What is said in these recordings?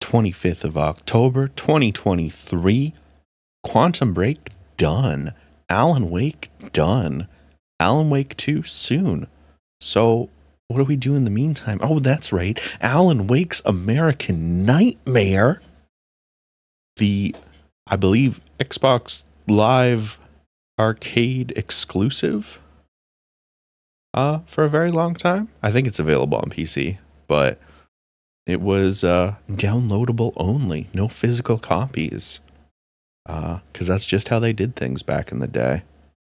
25th of October, 2023. Quantum Break done. Alan Wake done. Alan Wake 2 soon. So, what do we do in the meantime? Oh, that's right. Alan Wake's American Nightmare. I believe, Xbox Live Arcade exclusive for a very long time. I think it's available on PC, but it was downloadable only, no physical copies, because that's just how they did things back in the day.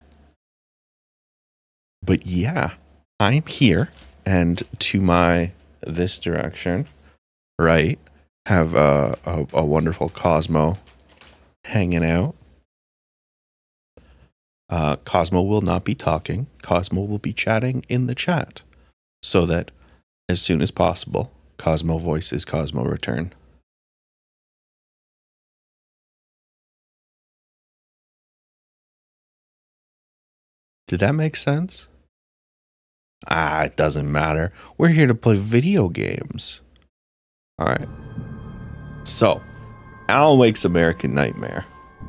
But yeah, I'm here, and to this direction, right, have a wonderful Cosmo hanging out. Cosmo will not be talking. Cosmo will be chatting in the chat, so that as soon as possible, Cosmo voices Cosmo return. Did that make sense? It doesn't matter. We're here to play video games. All right. So, Alan Wake's American Nightmare.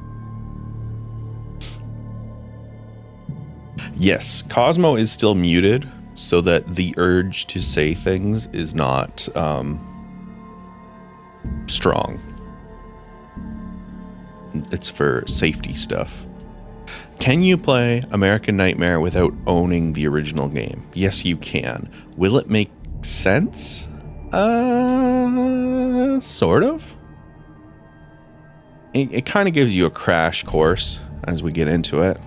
Yes, Cosmo is still muted so that the urge to say things is not strong. It's for safety stuff. Can you play American Nightmare without owning the original game? Yes, you can. Will it make sense? Sort of. It kind of gives you a crash course as we get into it.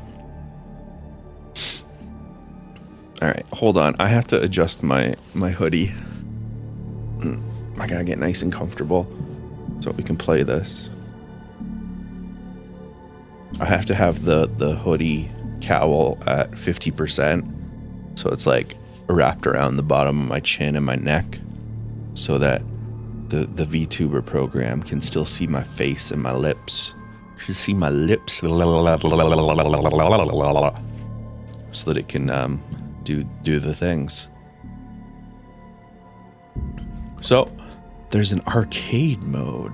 All right, hold on. I have to adjust my hoodie. I gotta get nice and comfortable so we can play this. I have to have the hoodie cowl at 50%, so it's like wrapped around the bottom of my chin and my neck, so that the VTuber program can still see my face and my lips. You can see my lips, so that it can do the things. So there's an arcade mode,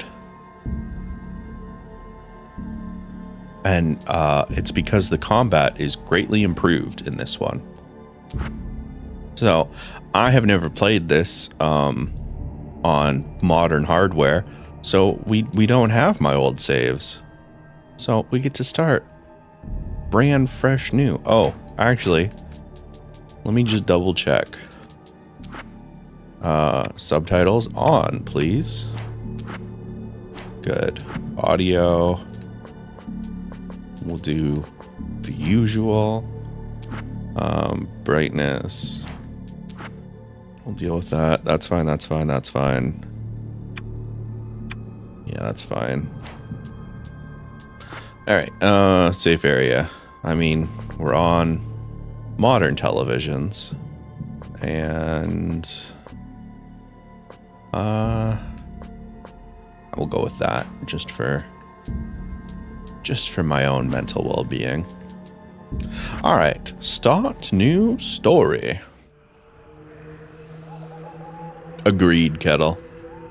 and it's because the combat is greatly improved in this one. So I have never played this on modern hardware, so we don't have my old saves, so we get to start brand fresh new. Oh, actually, let me just double check. Subtitles on, please. Good. Audio. We'll do the usual. Brightness. We'll deal with that. That's fine, that's fine, that's fine. Yeah, that's fine. Alright, safe area. I mean, we're on modern televisions. And we'll go with that just for my own mental well-being. All right, start new story. Agreed, Kettle.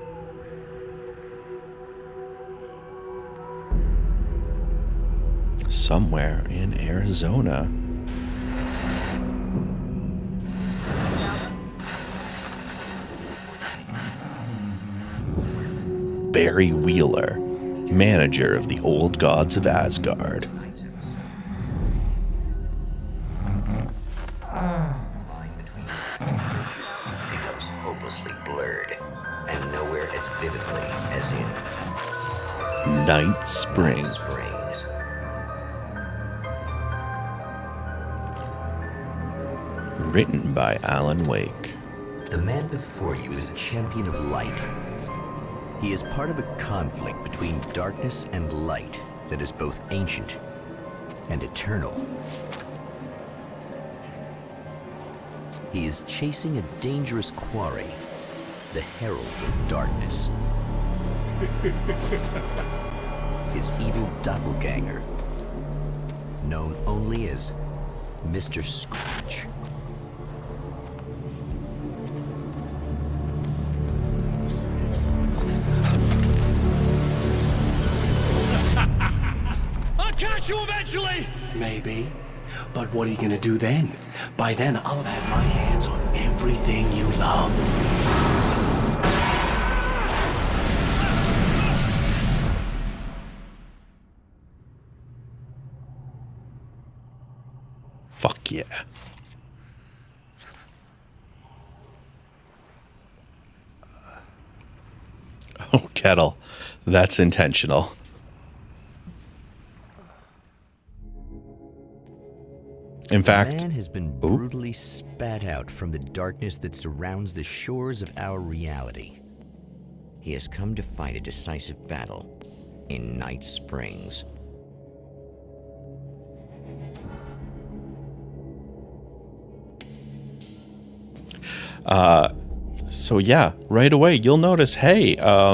Somewhere in Arizona. Barry Wheeler, manager of the Old Gods of Asgard. The line between becomes hopelessly blurred, and nowhere as vividly as in Night Springs. Written by Alan Wake. The man before you is a champion of light. He is part of a conflict between darkness and light that is both ancient and eternal. He is chasing a dangerous quarry, the Herald of Darkness. His evil doppelganger, known only as Mr. Scratch. catch you eventually! Maybe. But what are you gonna do then? By then, I'll have had my hands on everything you love. Fuck yeah. Oh, Kettle. That's intentional. In fact, man has been brutally spat out from the darkness that surrounds the shores of our reality. He has come to fight a decisive battle in Night Springs. So yeah, right away you'll notice, hey,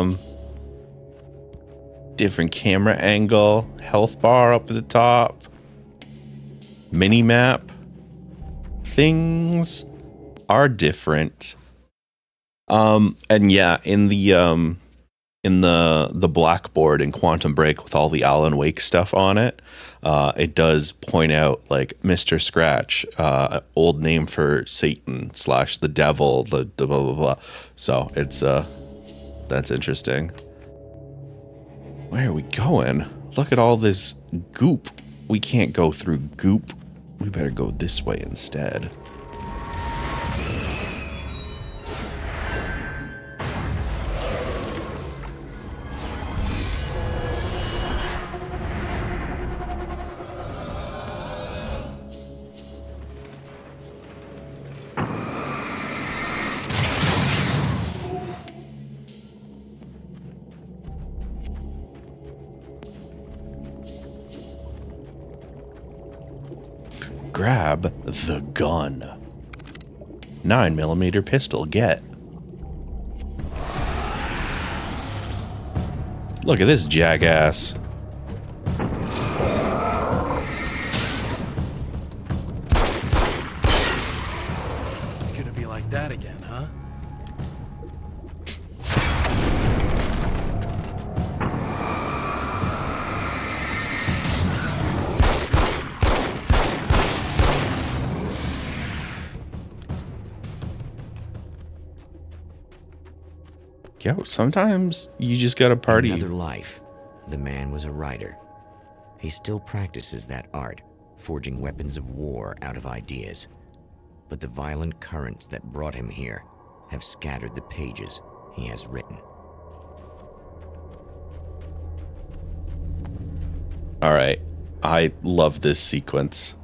different camera angle, health bar up at the top, mini map. Things are different. And yeah, in the blackboard in Quantum Break with all the Alan Wake stuff on it, it does point out like Mr. Scratch, old name for Satan / the devil, the blah blah blah. So it's that's interesting. Where are we going? Look at all this goop. We can't go through goop. We better go this way instead. Grab the gun. 9mm pistol, get. Look at this jackass. It's gonna be like that again, huh? Yo, sometimes you just gotta party. In another life, the man was a writer. He still practices that art, forging weapons of war out of ideas. But the violent currents that brought him here have scattered the pages he has written. Alright, I love this sequence.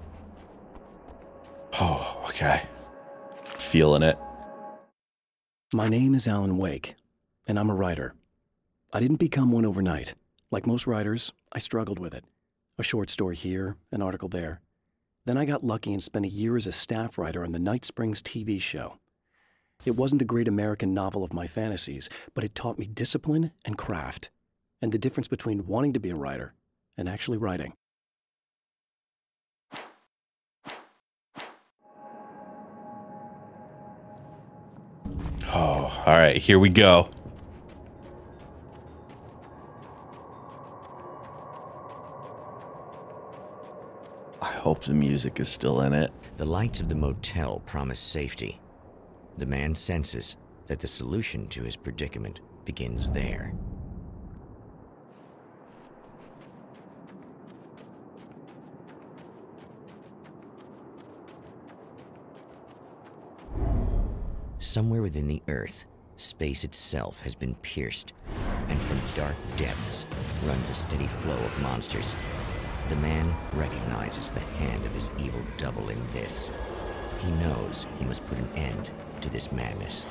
Oh, okay. Feeling it. My name is Alan Wake, and I'm a writer. I didn't become one overnight. Like most writers, I struggled with it. A short story here, an article there. Then I got lucky and spent a year as a staff writer on the Night Springs TV show. It wasn't the great American novel of my fantasies, but it taught me discipline and craft, and the difference between wanting to be a writer and actually writing. Oh, alright, here we go. I hope the music is still in it. The lights of the motel promise safety. The man senses that the solution to his predicament begins there. Somewhere within the Earth, space itself has been pierced, and from dark depths runs a steady flow of monsters. The man recognizes the hand of his evil double in this. He knows he must put an end to this madness.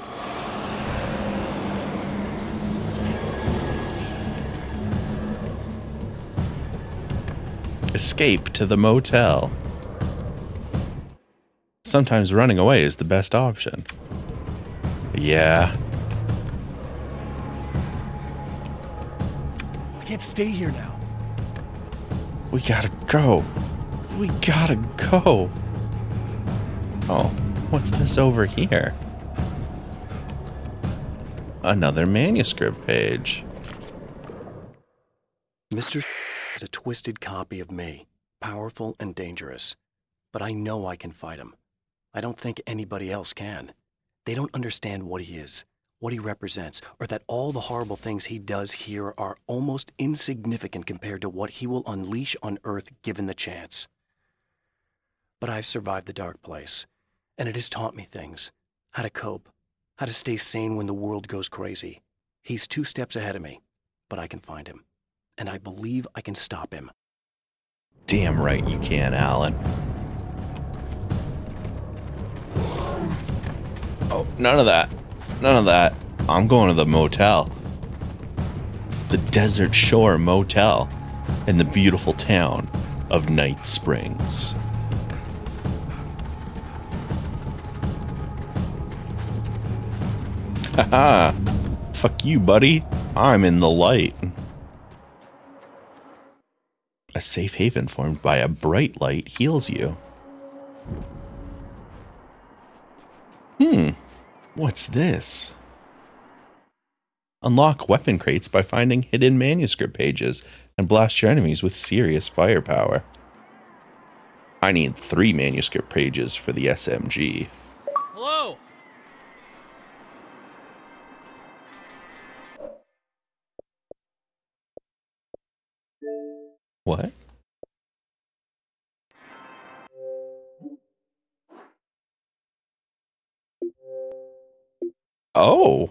Escape to the motel. Sometimes running away is the best option. Yeah. I can't stay here now. We gotta go. We gotta go. Oh, what's this over here? Another manuscript page. Mr. is a twisted copy of me, powerful and dangerous. But I know I can fight him. I don't think anybody else can. They don't understand what he is, what he represents, or that all the horrible things he does here are almost insignificant compared to what he will unleash on Earth given the chance. But I've survived the dark place, and it has taught me things. How to cope, how to stay sane when the world goes crazy. He's 2 steps ahead of me, but I can find him. And I believe I can stop him. Damn right you can, Alan. Oh, none of that. None of that. I'm going to the motel. The Desert Shore Motel in the beautiful town of Night Springs. Haha. Fuck you, buddy. I'm in the light. A safe haven formed by a bright light heals you. What's this? Unlock weapon crates by finding hidden manuscript pages and blast your enemies with serious firepower. I need 3 manuscript pages for the SMG. Hello? What? Oh.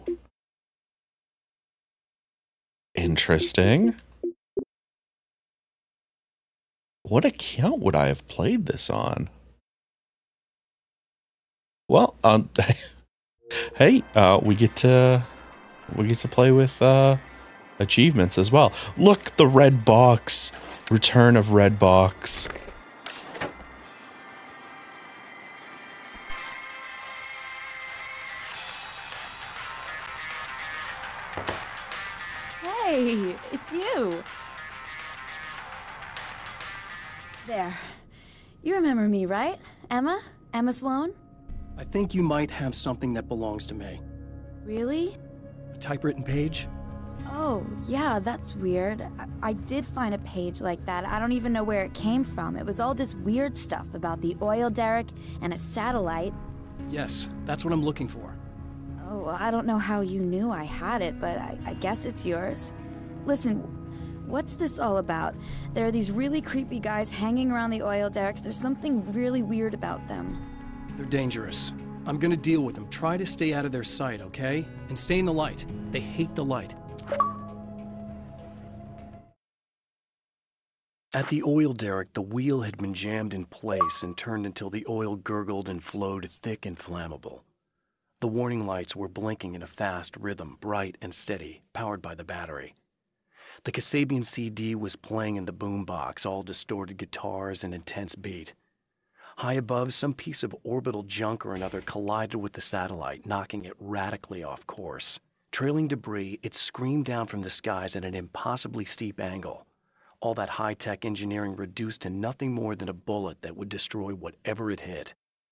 Interesting. What account would I have played this on? Well, hey, we get to play with achievements as well. Look, the red box. Return of red box. Hey, it's you. There. You remember me, right? Emma? Emma Sloan? I think you might have something that belongs to me. Really? A typewritten page? Oh, yeah, that's weird. I did find a page like that. I don't even know where it came from. It was all this weird stuff about the oil derrick and a satellite. Yes, that's what I'm looking for. Oh, well, I don't know how you knew I had it, but I guess it's yours. Listen, what's this all about? There are these really creepy guys hanging around the oil derricks. There's something really weird about them. They're dangerous. I'm gonna deal with them. Try to stay out of their sight, okay? And stay in the light. They hate the light. At the oil derrick, the wheel had been jammed in place and turned until the oil gurgled and flowed thick and flammable. The warning lights were blinking in a fast rhythm, bright and steady, powered by the battery. The Kasabian CD was playing in the boombox, all distorted guitars and intense beat. High above, some piece of orbital junk or another collided with the satellite, knocking it radically off course. Trailing debris, it screamed down from the skies at an impossibly steep angle. All that high-tech engineering reduced to nothing more than a bullet that would destroy whatever it hit.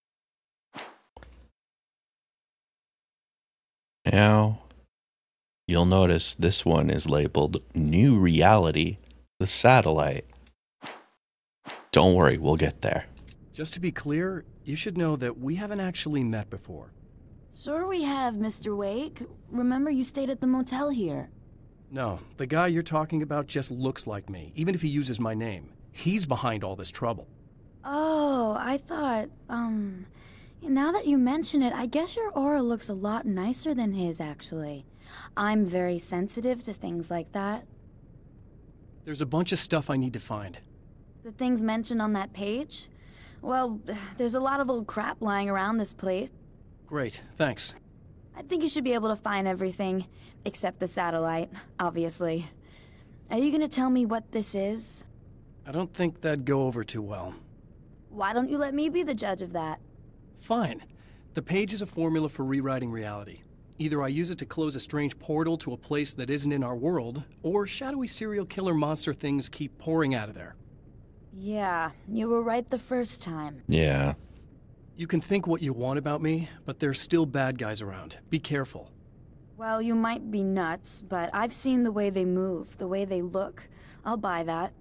Now, you'll notice this one is labeled New Reality, the Satellite. Don't worry, we'll get there. Just to be clear, you should know that we haven't actually met before. Sure we have, Mr. Wake. Remember you stayed at the motel here. No, the guy you're talking about just looks like me, even if he uses my name. He's behind all this trouble. Oh, I thought, now that you mention it, I guess your aura looks a lot nicer than his, actually. I'm very sensitive to things like that. There's a bunch of stuff I need to find. The things mentioned on that page? Well, there's a lot of old crap lying around this place. Great, thanks. I think you should be able to find everything, except the satellite, obviously. Are you gonna tell me what this is? I don't think that'd go over too well. Why don't you let me be the judge of that? Fine. The page is a formula for rewriting reality. Either I use it to close a strange portal to a place that isn't in our world, or shadowy serial killer monster things keep pouring out of there. Yeah, you were right the first time. Yeah. You can think what you want about me, but there's still bad guys around. Be careful. Well, you might be nuts, but I've seen the way they move, the way they look. I'll buy that.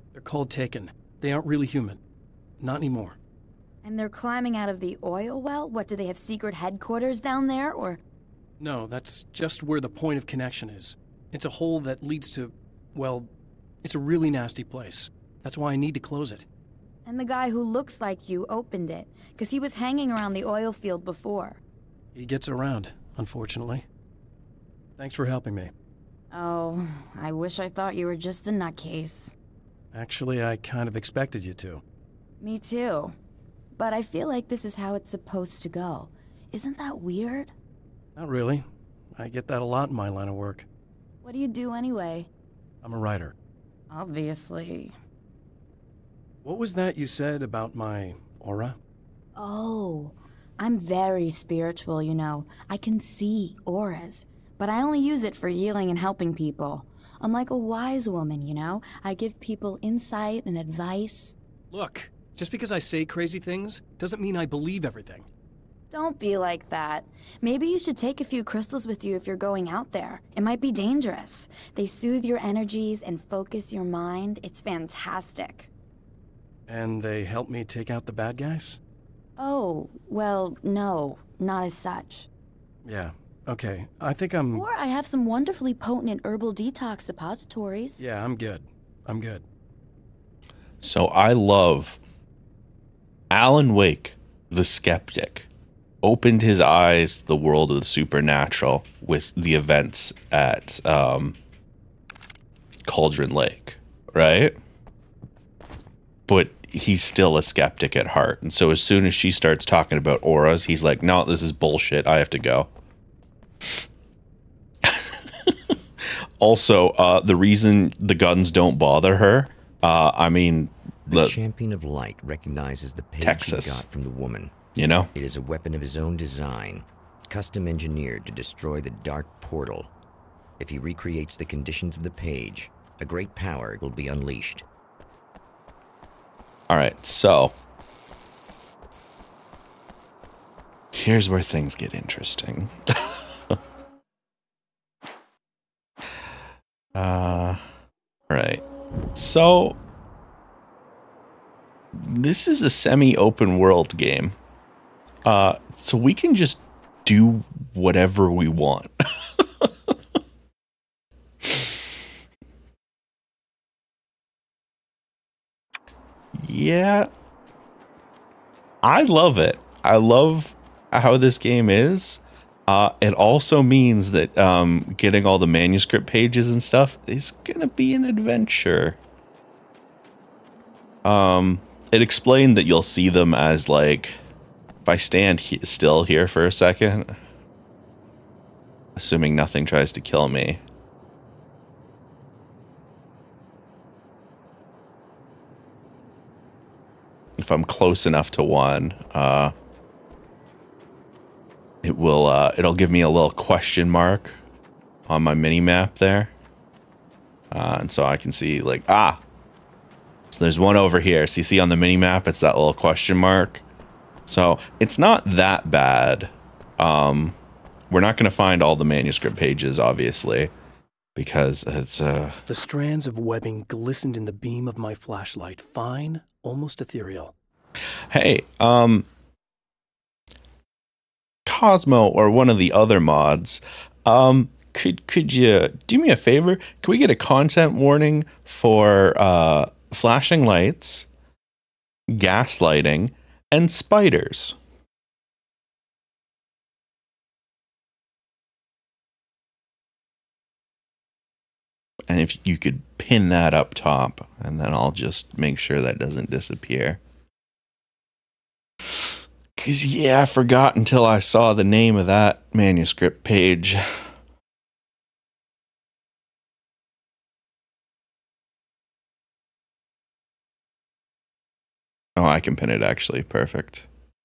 They're called Taken. They aren't really human. Not anymore. And they're climbing out of the oil well? What, do they have secret headquarters down there, or...? No, that's just where the point of connection is. It's a hole that leads to, well, it's a really nasty place. That's why I need to close it. And the guy who looks like you opened it, because he was hanging around the oil field before. He gets around, unfortunately. Thanks for helping me. Oh, I wish I thought you were just a nutcase. Actually, I kind of expected you to. Me too. But I feel like this is how it's supposed to go. Isn't that weird? Not really. I get that a lot in my line of work. What do you do anyway? I'm a writer. Obviously. What was that you said about my aura? Oh, I'm very spiritual, you know. I can see auras, but I only use it for healing and helping people. I'm like a wise woman, you know? I give people insight and advice. Look, just because I say crazy things doesn't mean I believe everything. Don't be like that. Maybe you should take a few crystals with you if you're going out there. It might be dangerous. They soothe your energies and focus your mind. It's fantastic. And they help me take out the bad guys? Oh, well, no, not as such. Yeah, okay. I think I'm... Or I have some wonderfully potent herbal detox suppositories. Yeah, I'm good. I'm good. So I love Alan Wake, the skeptic, opened his eyes to the world of the supernatural with the events at Cauldron Lake, right? But he's still a skeptic at heart. And so as soon as she starts talking about auras, he's like, no, this is bullshit. I have to go. Also, the reason the guns don't bother her, the Champion of Light recognizes the page Texas. he got from the woman. You know? It is a weapon of his own design, custom engineered to destroy the dark portal. If he recreates the conditions of the page, a great power will be unleashed. All right, so here's where things get interesting. Right. So this is a semi-open world game. So we can just do whatever we want. Yeah. I love it. I love how this game is. It also means that getting all the manuscript pages and stuff is gonna be an adventure. It explained that you'll see them as, like, if I stand still here for a second, assuming nothing tries to kill me. If I'm close enough to one, it'll give me a little question mark on my mini map there. And so I can see, like, so there's one over here. So you see on the mini map, it's that little question mark. So it's not that bad. We're not going to find all the manuscript pages, obviously, because it's The strands of webbing glistened in the beam of my flashlight, fine, almost ethereal. Hey, Cosmo or one of the other mods, could you do me a favor? Can we get a content warning for flashing lights, gaslighting, and spiders? And if you could pin that up top, and then I'll just make sure that doesn't disappear. Because, yeah, I forgot until I saw the name of that manuscript page. Oh, I can pin it, actually. Perfect.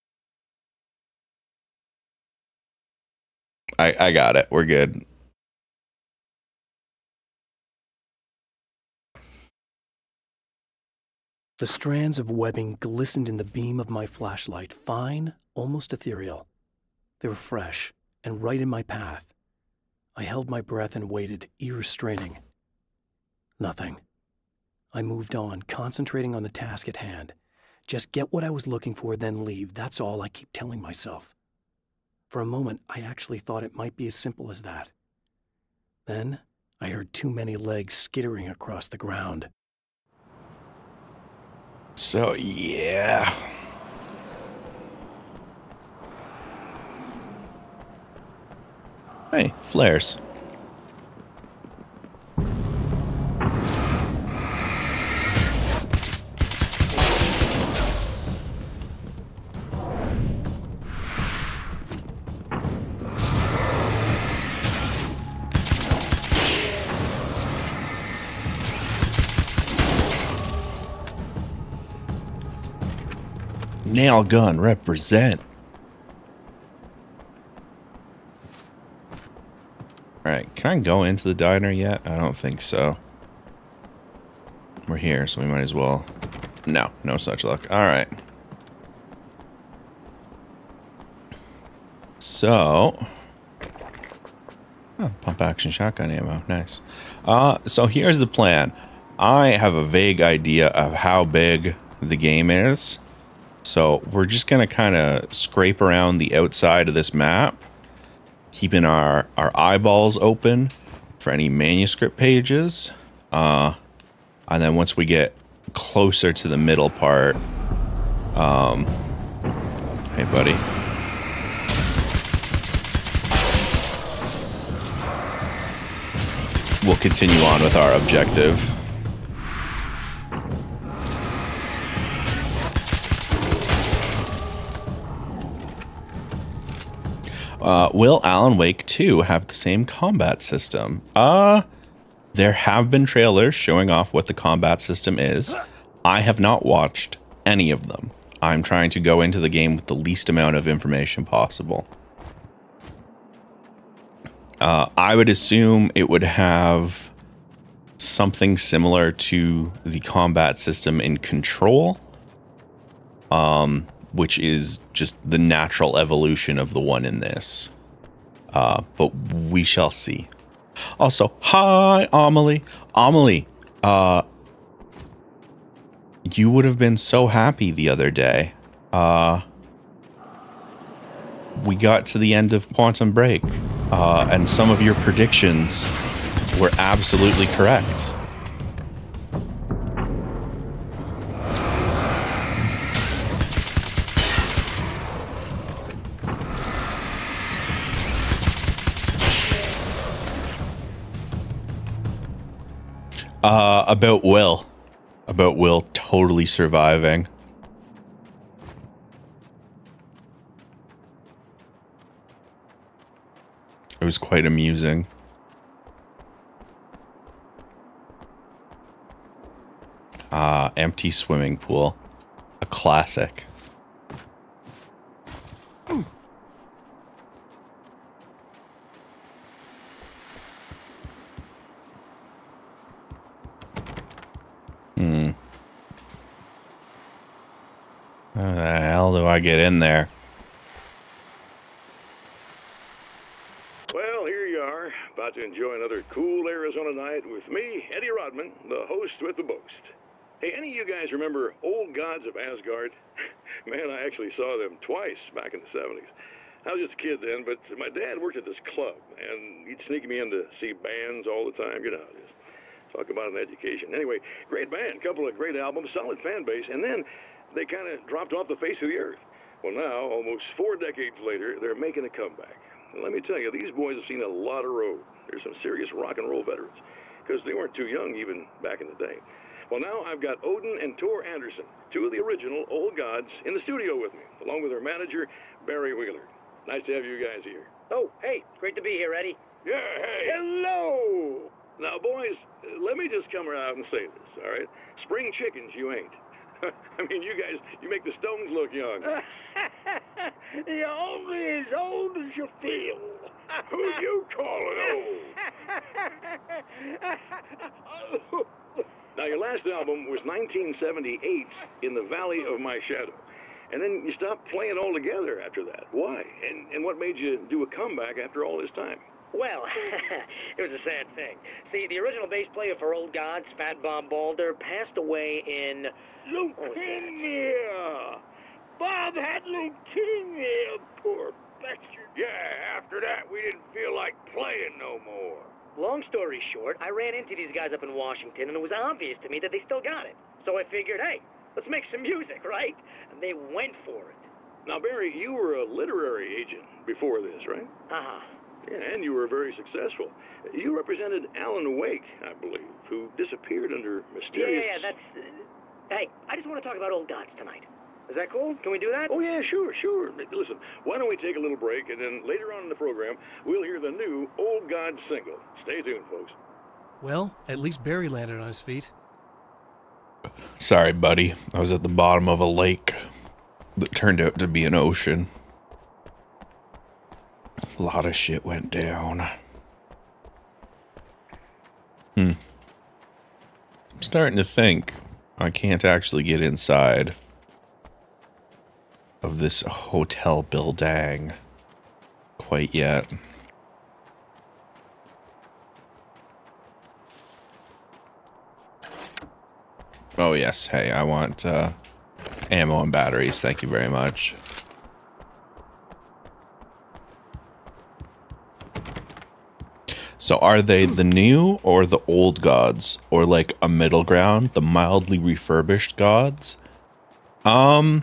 I got it. We're good. The strands of webbing glistened in the beam of my flashlight, fine, almost ethereal. They were fresh and right in my path. I held my breath and waited, ear straining. Nothing. I moved on, concentrating on the task at hand. Just get what I was looking for, then leave. That's all I keep telling myself. For a moment, I actually thought it might be as simple as that. Then, I heard too many legs skittering across the ground. So, yeah. Hey, flares. Nail gun represent. Alright, can I go into the diner yet? I don't think so. We're here, so we might as well. No, no such luck. Alright. So. Oh, pump action shotgun ammo. Nice. So here's the plan. I have a vague idea of how big the game is. So we're just going to kind of scrape around the outside of this map, keeping our eyeballs open for any manuscript pages. And then once we get closer to the middle part, hey buddy. We'll continue on with our objective. Will Alan Wake 2 have the same combat system? There have been trailers showing off what the combat system is. I have not watched any of them. I'm trying to go into the game with the least amount of information possible. I would assume it would have something similar to the combat system in Control, which is just the natural evolution of the one in this. But we shall see. Also, hi, Amelie. Amelie, you would have been so happy the other day. We got to the end of Quantum Break, and some of your predictions were absolutely correct. About Will totally surviving. It was quite amusing. Empty swimming pool. A classic. How the hell do I get in there? Well, here you are, about to enjoy another cool Arizona night with me, Eddie Rodman, the host with the boast. Hey, any of you guys remember Old Gods of Asgard? Man, I actually saw them twice back in the 70s. I was just a kid then, but my dad worked at this club, and he'd sneak me in to see bands all the time. You know how it is. Talk about an education. Anyway, great band, couple of great albums, solid fan base, and then they kind of dropped off the face of the earth. Well, now, almost 4 decades later, they're making a comeback. And let me tell you, these boys have seen a lot of road. There's some serious rock and roll veterans, because they weren't too young even back in the day. Well, now I've got Odin and Tor Anderson, 2 of the original Old Gods, in the studio with me, along with their manager, Barry Wheeler. Nice to have you guys here. Oh, hey, it's great to be here, Eddie. Yeah, hey. Hello! Now, boys, let me just come out and say this, all right? Spring chickens, you ain't. I mean, you guys, you make the Stones look young. You're only as old as you feel. Who you calling old? Now, your last album was 1978's In the Valley of My Shadow. And then you stopped playing altogether after that. Why? And what made you do a comeback after all this time? Well, it was a sad thing. See, the original bass player for Old Gods, Fat Bob Balder, passed away in... Leukemia! Bob had leukemia, poor bastard. Yeah, after that, we didn't feel like playing no more. Long story short, I ran into these guys up in Washington, and it was obvious to me that they still got it. So I figured, hey, let's make some music, right? And they went for it. Now, Barry, you were a literary agent before this, right? Uh-huh. Yeah, and you were very successful. You represented Alan Wake, I believe, who disappeared under mysterious... Yeah, that's... Hey, I just want to talk about Old Gods tonight. Is that cool? Can we do that? Oh, yeah, sure. Listen, why don't we take a little break, and then later on in the program, we'll hear the new Old Gods single. Stay tuned, folks. Well, at least Barry landed on his feet. Sorry, buddy. I was at the bottom of a lake that turned out to be an ocean. A lot of shit went down. I'm starting to think I can't actually get inside of this hotel building quite yet. Oh yes, hey, I want ammo and batteries, thank you very much. So are they the new or the old gods? Or like a middle ground, the mildly refurbished gods? Do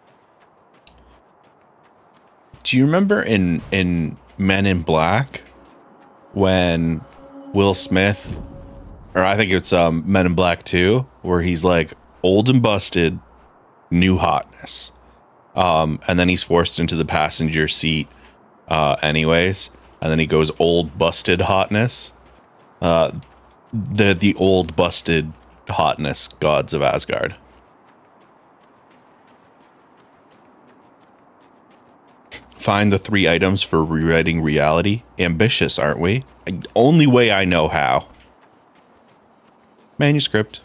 you remember in Men in Black when Will Smith, or I think it's Men in Black 2, where he's like old and busted, new hotness. And then he's forced into the passenger seat anyways. And then he goes old busted hotness. They're the old busted hotness gods of Asgard. Find the 3 items for rewriting reality. Ambitious, aren't we? Only way I know how. Manuscript.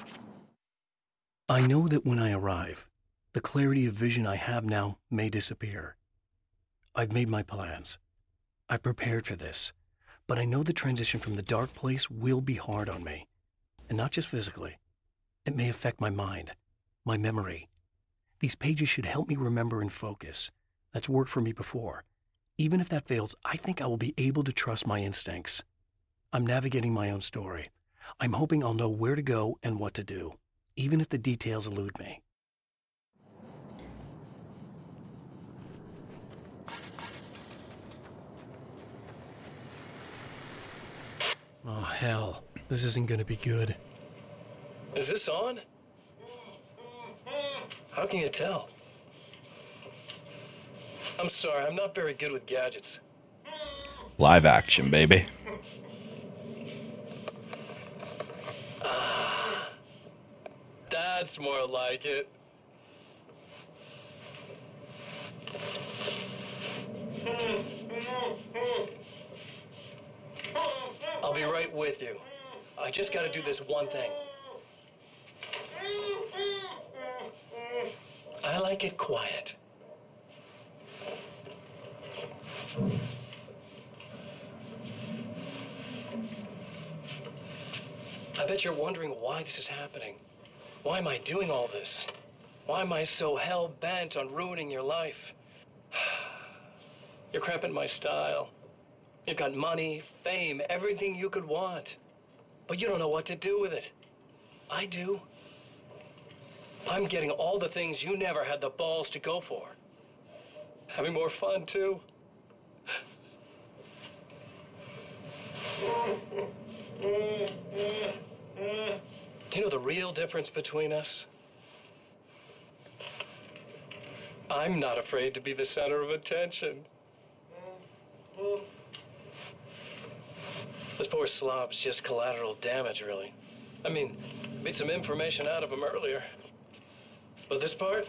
I know that when I arrive, the clarity of vision I have now may disappear. I've made my plans. I've prepared for this, but I know the transition from the dark place will be hard on me, and not just physically. It may affect my mind, my memory. These pages should help me remember and focus. That's worked for me before. Even if that fails, I think I will be able to trust my instincts. I'm navigating my own story. I'm hoping I'll know where to go and what to do, even if the details elude me. Oh, hell. This isn't gonna be good. Is this on? How can you tell? I'm sorry, I'm not very good with gadgets. Live action, baby. That's more like it. I'll be right with you. I just gotta do this one thing. I like it quiet. I bet you're wondering why this is happening. Why am I doing all this? Why am I so hell-bent on ruining your life? You're cramping my style. You've got money, fame, everything you could want. But you don't know what to do with it. I do. I'm getting all the things you never had the balls to go for. Having more fun, too. Do you know the real difference between us? I'm not afraid to be the center of attention. This poor slob's just collateral damage, really. I mean, beat some information out of him earlier. But this part?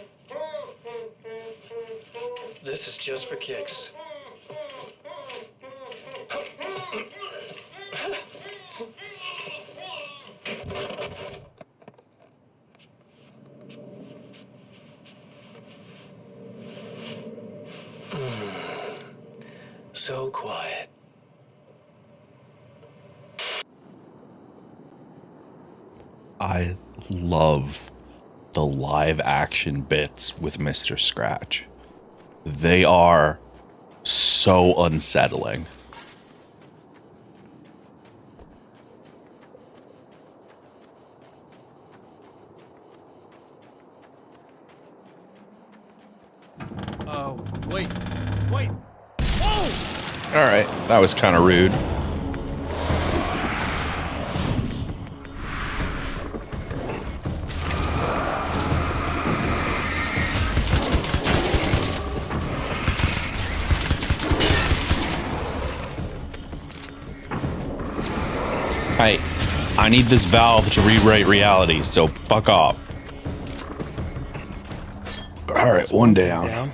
This is just for kicks. So quiet. I love the live action bits with Mr. Scratch. They are so unsettling. Wait. Whoa! All right, that was kind of rude. I need this valve to rewrite reality, so fuck off. All right, one down.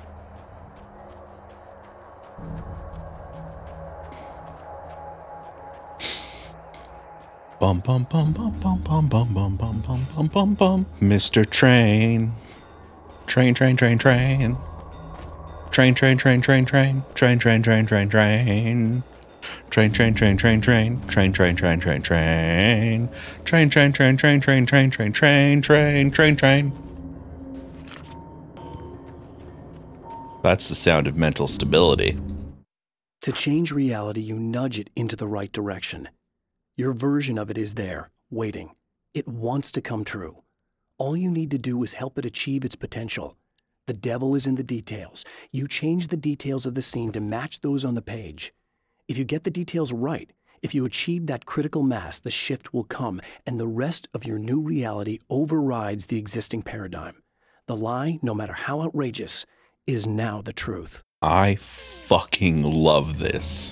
Bum bum bum bum bum bum bum bum bum bum bum bum bum. Mr. Train. Train, train, train, train. Train, train, train, train, train. Train, train, train, train, train. Train, train, train, train, train. Train, train, train, train, train. Train, train, train, train, train, train, train, train, train, train, train. That's the sound of mental stability. To change reality, you nudge it into the right direction. Your version of it is there, waiting. It wants to come true. All you need to do is help it achieve its potential. The devil is in the details. You change the details of the scene to match those on the page. If you get the details right, if you achieve that critical mass, the shift will come, and the rest of your new reality overrides the existing paradigm. The lie, no matter how outrageous, is now the truth. I fucking love this.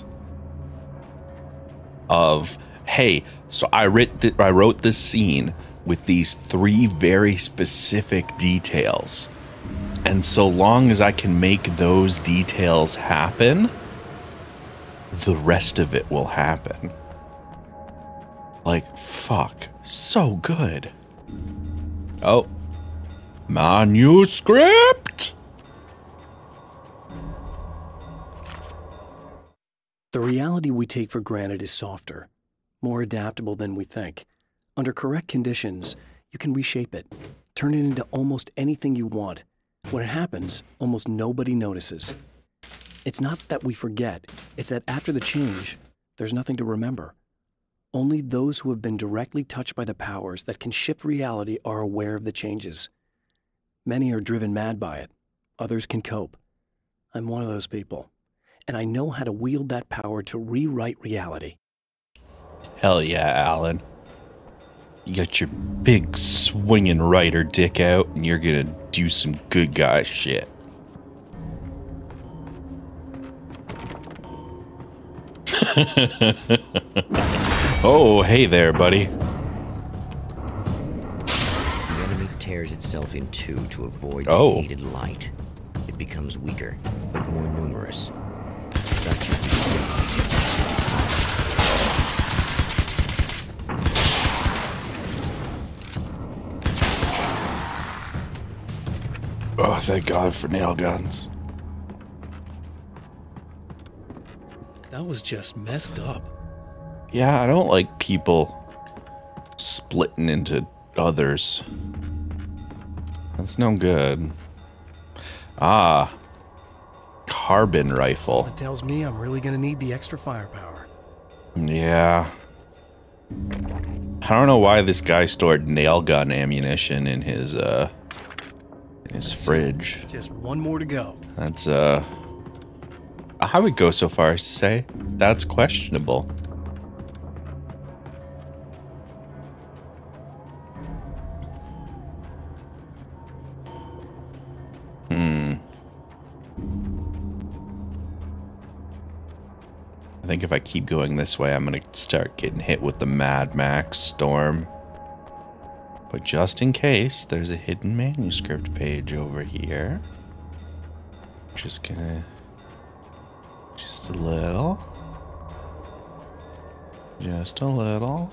Hey, so I wrote this scene with these 3 very specific details. And so long as I can make those details happen, the rest of it will happen. Like, fuck. So good. Oh. Manuscript? The reality we take for granted is softer, more adaptable than we think. Under correct conditions, you can reshape it, turn it into almost anything you want. When it happens, almost nobody notices. It's not that we forget, it's that after the change, there's nothing to remember. Only those who have been directly touched by the powers that can shift reality are aware of the changes. Many are driven mad by it. Others can cope. I'm one of those people. And I know how to wield that power to rewrite reality. Hell yeah, Alan. You got your big swinging writer dick out, and you're gonna do some good guy shit. Oh, hey there, buddy. The enemy tears itself in two to avoid the hated light. It becomes weaker, but more numerous. Such is the difficulty. Oh, thank God for nail guns. That was just messed up. Yeah, I don't like people splitting into others. That's no good. Ah. Carbon rifle. That tells me I'm really gonna need the extra firepower. Yeah. I don't know why this guy stored nail gun ammunition in his fridge. Just one more to go. That's I would go so far as to say that's questionable. I think if I keep going this way, I'm gonna start getting hit with the Mad Max storm. But just in case, there's a hidden manuscript page over here. Just gonna... Just a little. Just a little.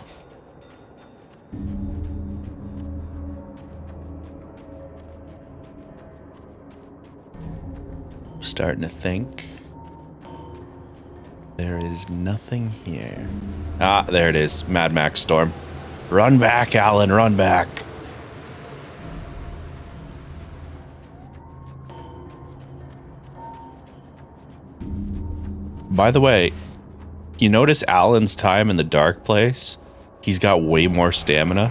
Starting to think. There is nothing here. Ah, there it is. Mad Max Storm. Run back, Alan, run back. By the way, you notice Alan's time in the dark place? He's got way more stamina.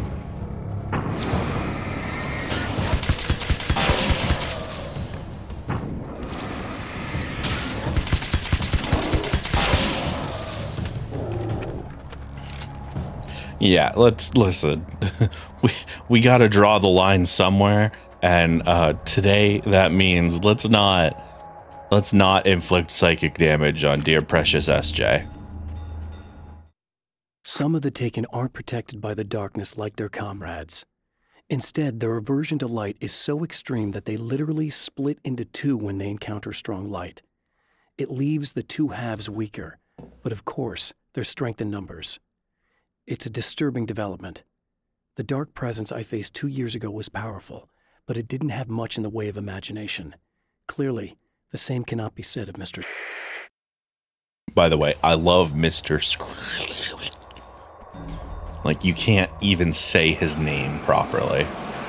Yeah, let's listen. we got to draw the line somewhere, and today that means let's not inflict psychic damage on dear precious SJ. Some of the Taken aren't protected by the darkness like their comrades. Instead, their aversion to light is so extreme that they literally split into two when they encounter strong light. It leaves the two halves weaker, but of course, there's strength in numbers. It's a disturbing development. The dark presence I faced 2 years ago was powerful, but it didn't have much in the way of imagination. Clearly, the same cannot be said of Mr. By the way, I love Mr. Like, you can't even say his name properly.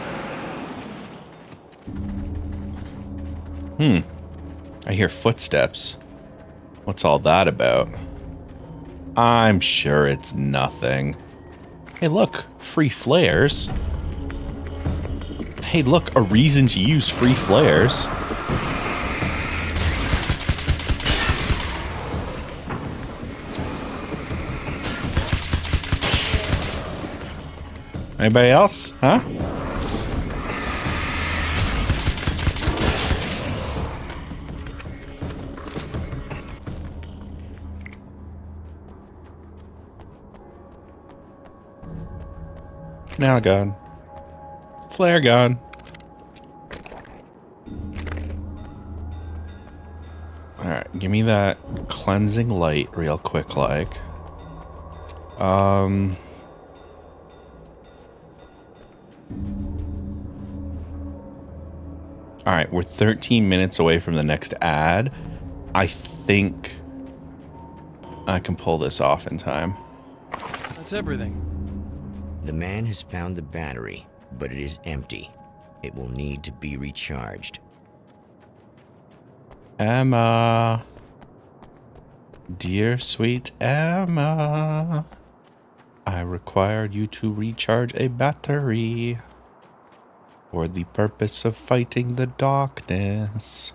I hear footsteps. What's all that about? I'm sure it's nothing. Hey, look, free flares. Hey, look, a reason to use free flares. Anybody else? Huh? Now gun. Flare gun. Alright, give me that cleansing light real quick like. Alright, we're 13 minutes away from the next ad. I think I can pull this off in time. That's everything. The man has found the battery, but it is empty. It will need to be recharged. Emma. Dear sweet Emma. I require you to recharge a battery for the purpose of fighting the darkness.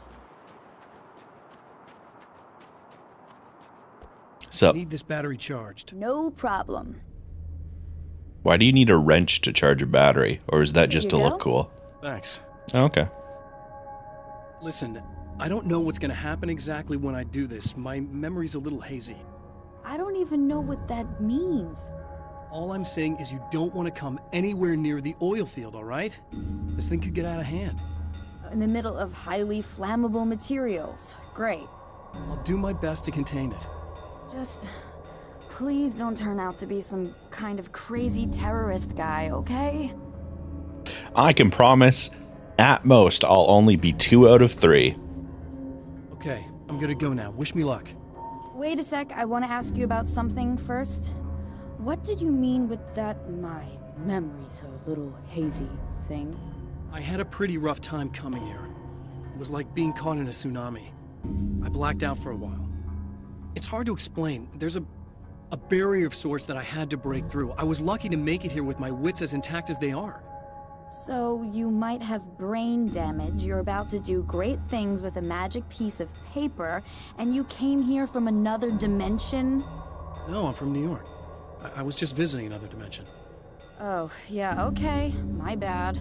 So, I need this battery charged. No problem. why do you need a wrench to charge a battery? Or is that just to look cool? Thanks. Oh, okay. Listen, I don't know what's gonna happen exactly when I do this. My memory's a little hazy. I don't even know what that means. All I'm saying is you don't want to come anywhere near the oil field, all right? This thing could get out of hand. In the middle of highly flammable materials. Great. I'll do my best to contain it. Just please don't turn out to be some kind of crazy terrorist guy, okay? I can promise, at most, I'll only be 2 out of 3. Okay, I'm gonna go now. Wish me luck. Wait a sec, I want to ask you about something first. What did you mean with that my memory's a little hazy thing? I had a pretty rough time coming here. It was like being caught in a tsunami. I blacked out for a while. It's hard to explain. There's a barrier of sorts that I had to break through. I was lucky to make it here with my wits as intact as they are. So you might have brain damage, you're about to do great things with a magic piece of paper, and you came here from another dimension? No, I'm from New York. I was just visiting another dimension. Oh, yeah, okay. My bad.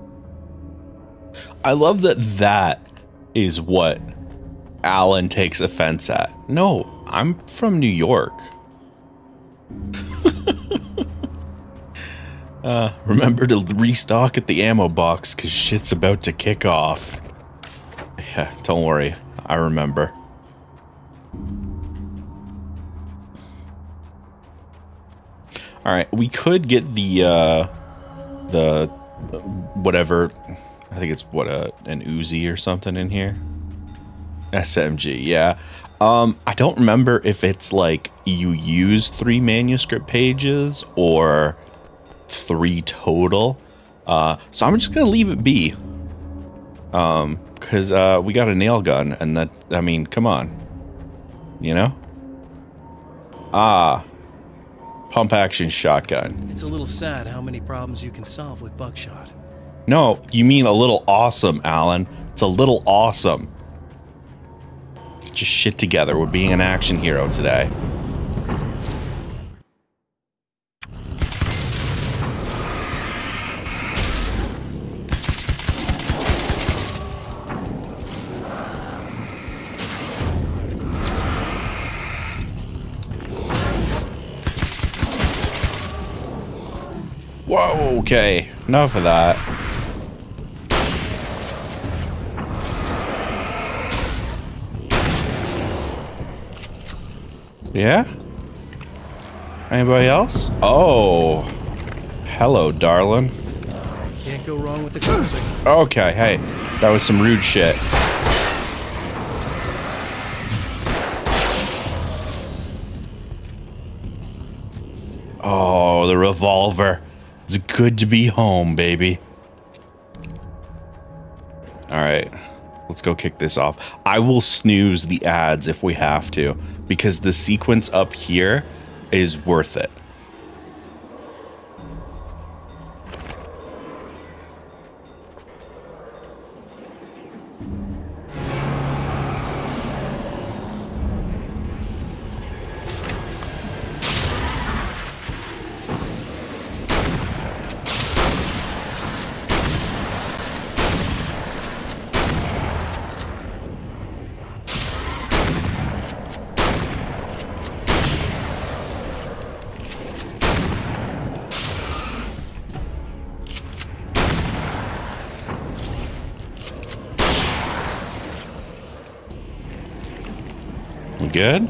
I love that that is what Alan takes offense at. No, I'm from New York. Remember to restock at the ammo box because shit's about to kick off. Yeah, don't worry. I remember. Alright, we could get the whatever, I think it's what, an Uzi or something in here? SMG, yeah. I don't remember if it's like you use 3 manuscript pages or 3 total. So I'm just gonna leave it be. Because we got a nail gun, and that, I mean, come on. You know? Pump action shotgun. It's a little sad how many problems you can solve with buckshot. No, you mean a little awesome, Alan. It's a little awesome. Get your shit together. We're being an action hero today. Whoa, okay. Enough of that. Yeah? Anybody else? Oh. Hello, darling. Can't go wrong with the classic. Okay, hey. That was some rude shit. Oh, the revolver. It's good to be home, baby. Alright. Let's go kick this off. I will snooze the ads if we have to, because the sequence up here is worth it. Good?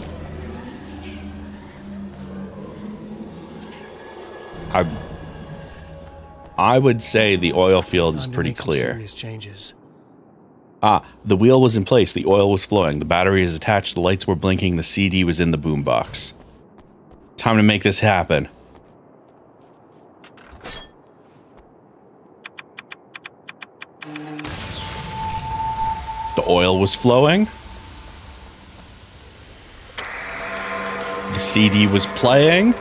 I would say the oil field is pretty clear. The wheel was in place, the oil was flowing, the battery is attached, the lights were blinking, the CD was in the boombox. Time to make this happen. The oil was flowing. The CD was playing.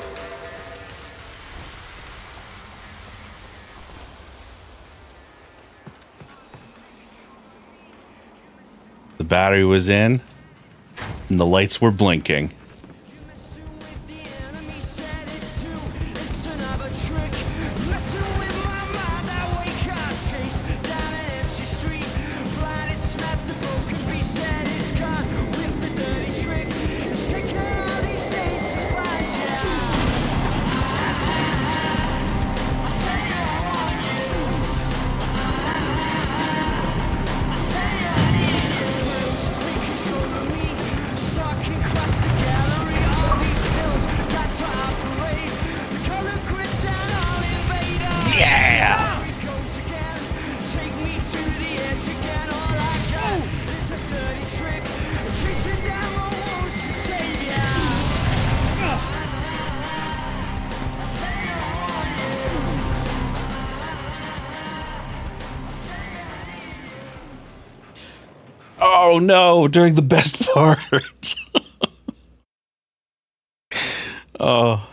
The battery was in, and the lights were blinking. Oh no, during the best part. Oh.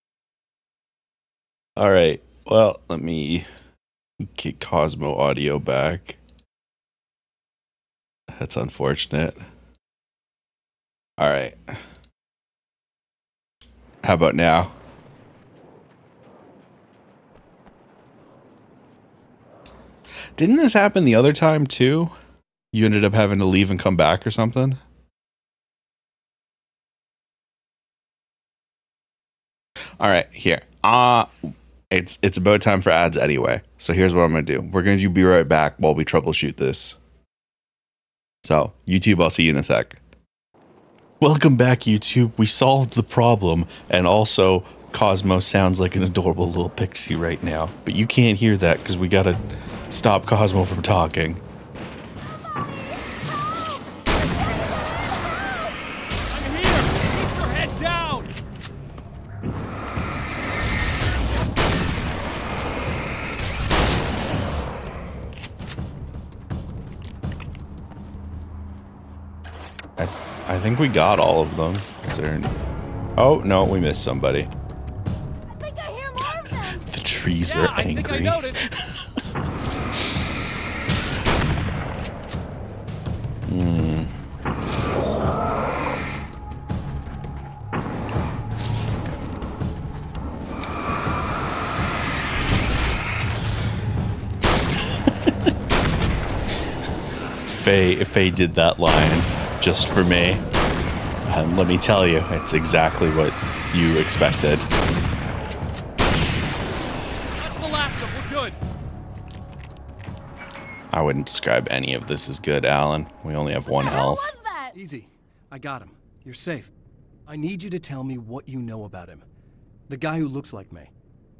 All right. Well, let me get Cosmo audio back. That's unfortunate. All right. How about now? Didn't this happen the other time too? You ended up having to leave and come back or something? All right, here. It's about time for ads anyway. So here's what I'm going to do. We're going to be right back while we troubleshoot this. So, YouTube, I'll see you in a sec. Welcome back, YouTube. We solved the problem, and also Cosmo sounds like an adorable little pixie right now. But you can't hear that because we got to stop Cosmo from talking. I think we got all of them. Is there... Oh, no, we missed somebody. I think I hear more of them. The trees are angry. I think I noticed. Faye did that line just for me. And let me tell you, it's exactly what you expected. That's the last of them. We're good. I wouldn't describe any of this as good, Alan. We only have one health. What was that? Easy. I got him. You're safe. I need you to tell me what you know about him. The guy who looks like me.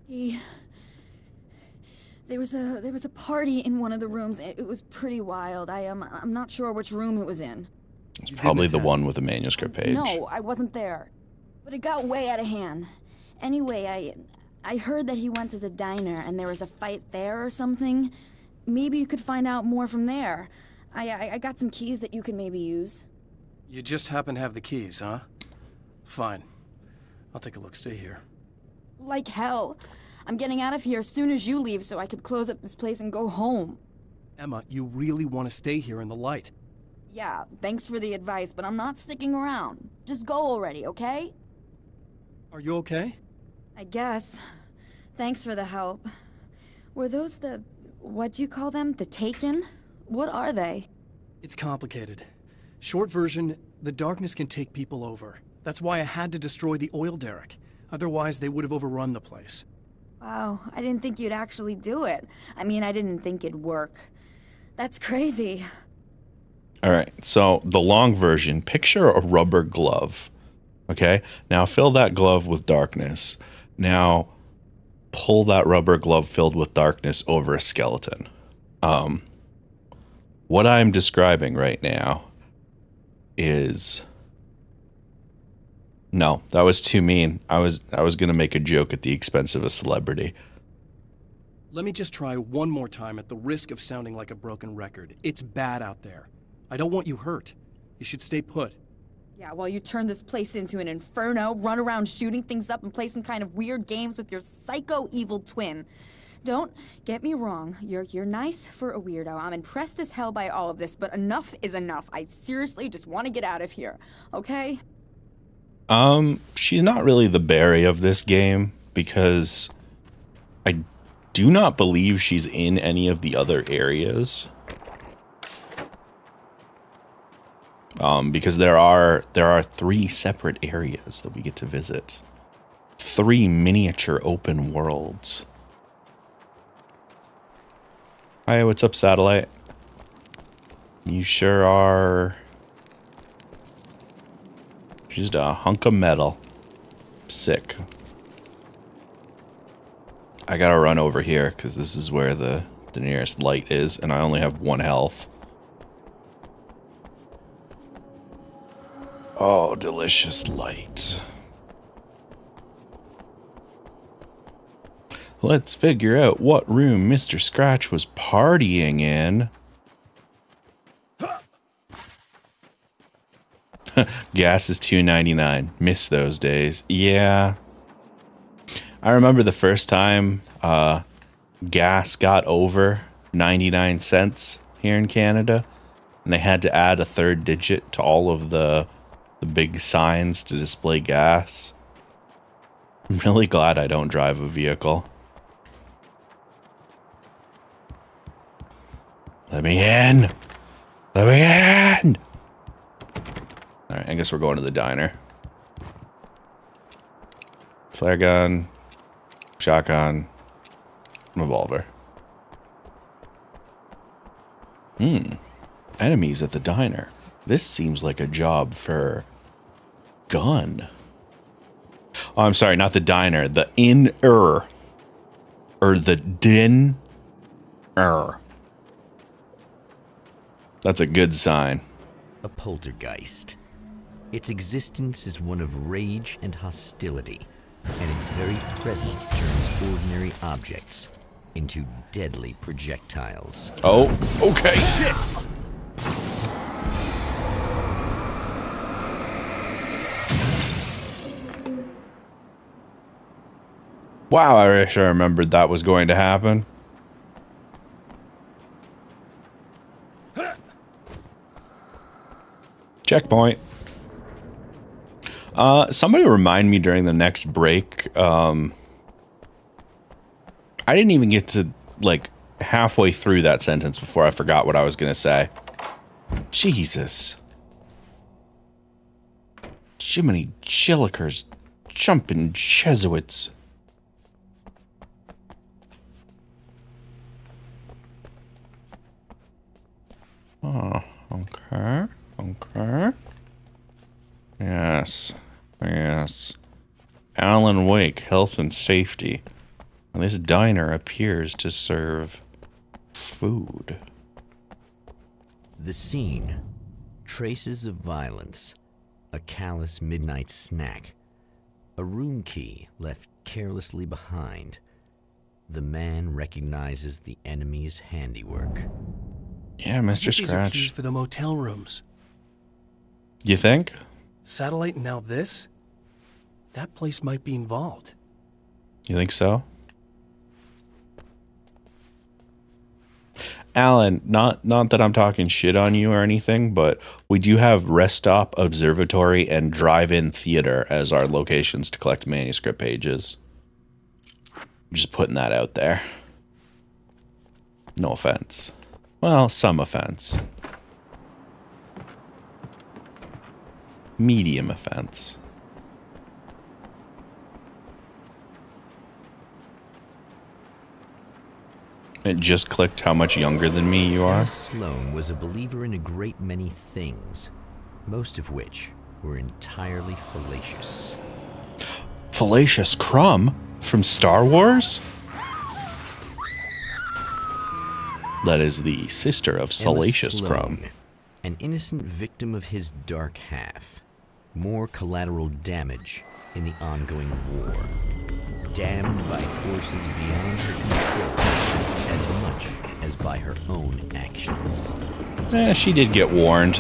There was a party in one of the rooms. It was pretty wild. I'm not sure which room it was in. It's probably the one with the manuscript page. No, I wasn't there. But it got way out of hand. Anyway, I heard that he went to the diner and there was a fight there or something. Maybe you could find out more from there. I got some keys that you could maybe use. You just happen to have the keys, huh? Fine. I'll take a look. Stay here. Like hell. I'm getting out of here as soon as you leave so I could close up this place and go home. Emma, you really want to stay here in the light. Yeah, thanks for the advice, but I'm not sticking around. Just go already, okay? Are you okay? I guess. Thanks for the help. Were those the... what'd you call them? The Taken? What are they? It's complicated. Short version, the darkness can take people over. That's why I had to destroy the oil derrick. Otherwise, they would have overrun the place. Wow, I didn't think you'd actually do it. I mean, I didn't think it'd work. That's crazy. All right, so the long version, picture a rubber glove, okay? Now fill that glove with darkness. Now pull that rubber glove filled with darkness over a skeleton. What I'm describing right now is... No, that was too mean. I was going to make a joke at the expense of a celebrity. Let me just try one more time at the risk of sounding like a broken record. It's bad out there. I don't want you hurt. You should stay put. Yeah, while you turn this place into an inferno, run around shooting things up and play some kind of weird games with your psycho evil twin. Don't get me wrong, you're nice for a weirdo. I'm impressed as hell by all of this, but enough is enough. I seriously just want to get out of here, okay? She's not really the Barry of this game because I do not believe she's in any of the other areas. Because there are 3 separate areas that we get to visit. 3 miniature open worlds. Hi, what's up, Satellite? You sure are just a hunk of metal. Sick. I gotta run over here because this is where the nearest light is, and I only have 1 health. Oh, delicious light. Let's figure out what room Mr. Scratch was partying in. Gas is $2.99. Miss those days. Yeah. I remember the first time gas got over 99 cents here in Canada, and they had to add a 3rd digit to all of the big signs to display gas. I'm really glad I don't drive a vehicle. Let me in! Let me in! Alright, I guess we're going to the diner. Flare gun, shotgun, revolver. Enemies at the diner. This seems like a job for gun. Oh, I'm sorry, not the diner. The inn-er. Or the din-er. That's a good sign. A poltergeist. Its existence is one of rage and hostility, and its very presence turns ordinary objects into deadly projectiles. Oh, okay. Shit! Wow, I wish I remembered that was going to happen. Checkpoint. Somebody remind me during the next break. I didn't even get to, like, halfway through that sentence before I forgot what I was going to say. Jesus. Jiminy Chillikers, jumping Jesuits. Oh, okay, okay. Yes, yes. Alan Wake, health and safety. This diner appears to serve food. The scene. Traces of violence. A callous midnight snack. A room key left carelessly behind. The man recognizes the enemy's handiwork. Yeah, Mr. These are keys Scratch. for the motel rooms. You think? Satellite and now this? That place might be involved. You think so? Alan, not that I'm talking shit on you or anything, but we do have rest stop, observatory, and drive-in theater as our locations to collect manuscript pages. Just putting that out there. No offense. Well, some offense. Medium offense. It just clicked how much younger than me you are. Emma Sloan was a believer in a great many things, most of which were entirely fallacious. Fallacious Crumb from Star Wars? That is the sister of Salacious Emma Sloan, Crumb. an innocent victim of his dark half. More collateral damage in the ongoing war. Damned by forces beyond her control as much as by her own actions. She did get warned.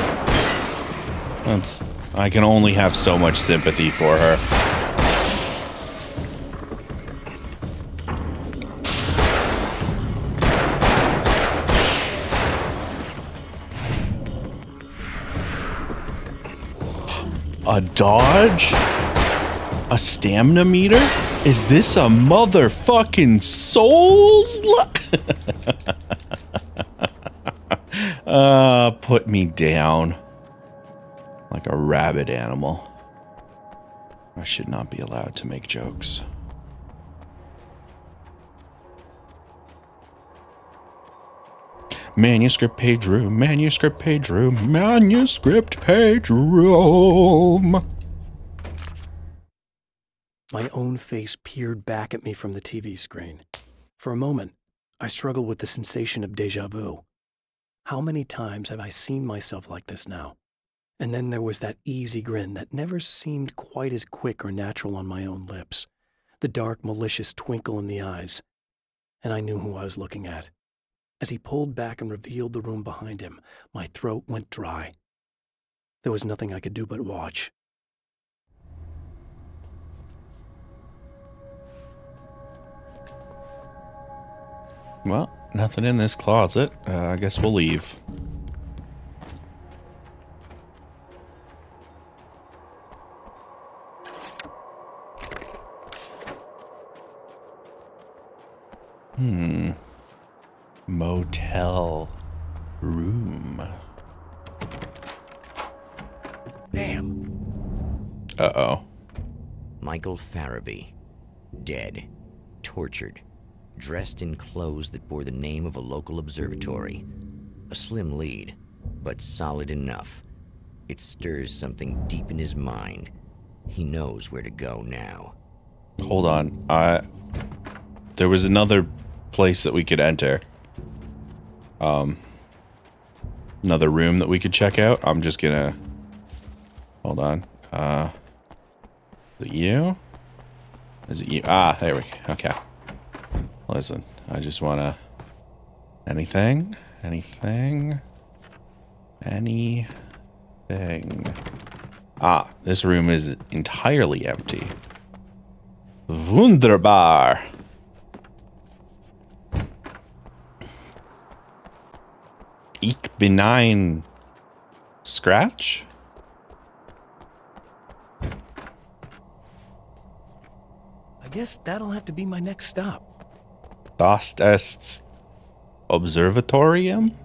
I can only have so much sympathy for her. A dodge? A stamina meter? Is this a motherfucking Souls? Put me down. Like a rabid animal. I should not be allowed to make jokes. Manuscript page room, manuscript page room, manuscript page room. My own face peered back at me from the TV screen. For a moment, I struggled with the sensation of déjà vu. How many times have I seen myself like this now? And then there was that easy grin that never seemed quite as quick or natural on my own lips. The dark, malicious twinkle in the eyes. And I knew who I was looking at. As he pulled back and revealed the room behind him, my throat went dry. There was nothing I could do but watch. Well, nothing in this closet. I guess we'll leave. Motel room. Bam. Uh-oh. Michael Farabee. Dead. Tortured. Dressed in clothes that bore the name of a local observatory. A slim lead, but solid enough. It stirs something deep in his mind. He knows where to go now. Hold on. There was another place that we could enter. Another room that we could check out. I'm just gonna... Hold on. Is it you? Is it you? Ah, there we go. Okay. Listen, I just wanna... Anything? Anything? Anything? Ah, this room is entirely empty. Wunderbar. Ich bin ein Scratch? I guess that'll have to be my next stop. Das ist Observatorium?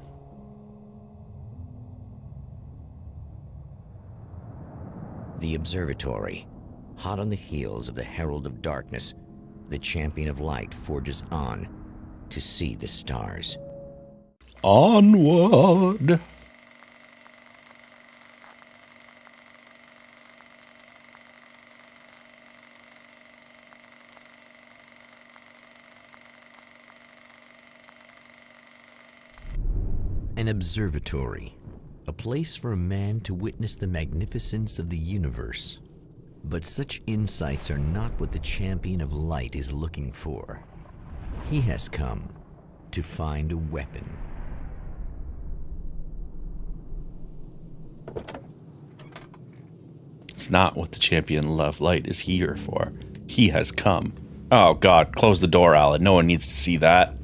The observatory. Hot on the heels of the Herald of Darkness, the Champion of Light forges on to see the stars. Onward! An observatory. A place for a man to witness the magnificence of the universe. But such insights are not what the Champion of Light is looking for. He has come to find a weapon. It's not what the Champion of Light is here for. He has come. Oh god, close the door, Alan. No one needs to see that.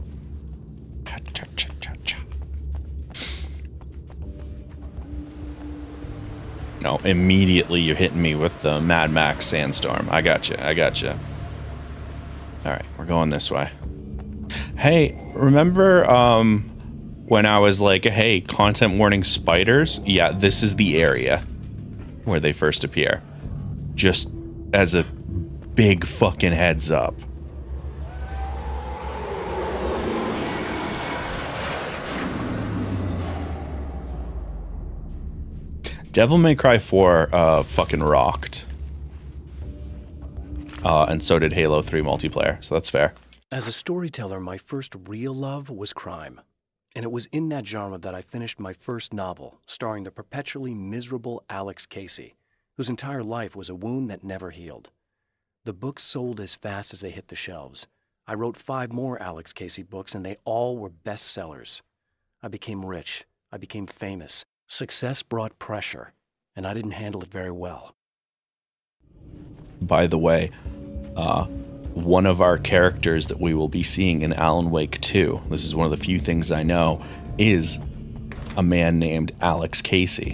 No, immediately you're hitting me with the Mad Max Sandstorm. I got you. Alright, we're going this way. Hey, remember when I was like, hey, content warning spiders? Yeah, this is the area where they first appear. Just as a big fucking heads up. Devil May Cry 4 fucking rocked. And so did Halo 3 multiplayer, so that's fair. As a storyteller, my first real love was crime. And it was in that genre that I finished my first novel, starring the perpetually miserable Alex Casey, whose entire life was a wound that never healed. The books sold as fast as they hit the shelves. I wrote 5 more Alex Casey books, and they all were bestsellers. I became rich. I became famous. Success brought pressure, and I didn't handle it very well. By the way, one of our characters that we will be seeing in Alan Wake 2, this is one of the few things I know, is a man named Alex Casey.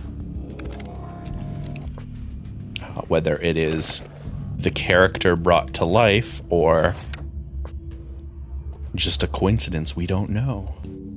Whether it is the character brought to life or just a coincidence, we don't know.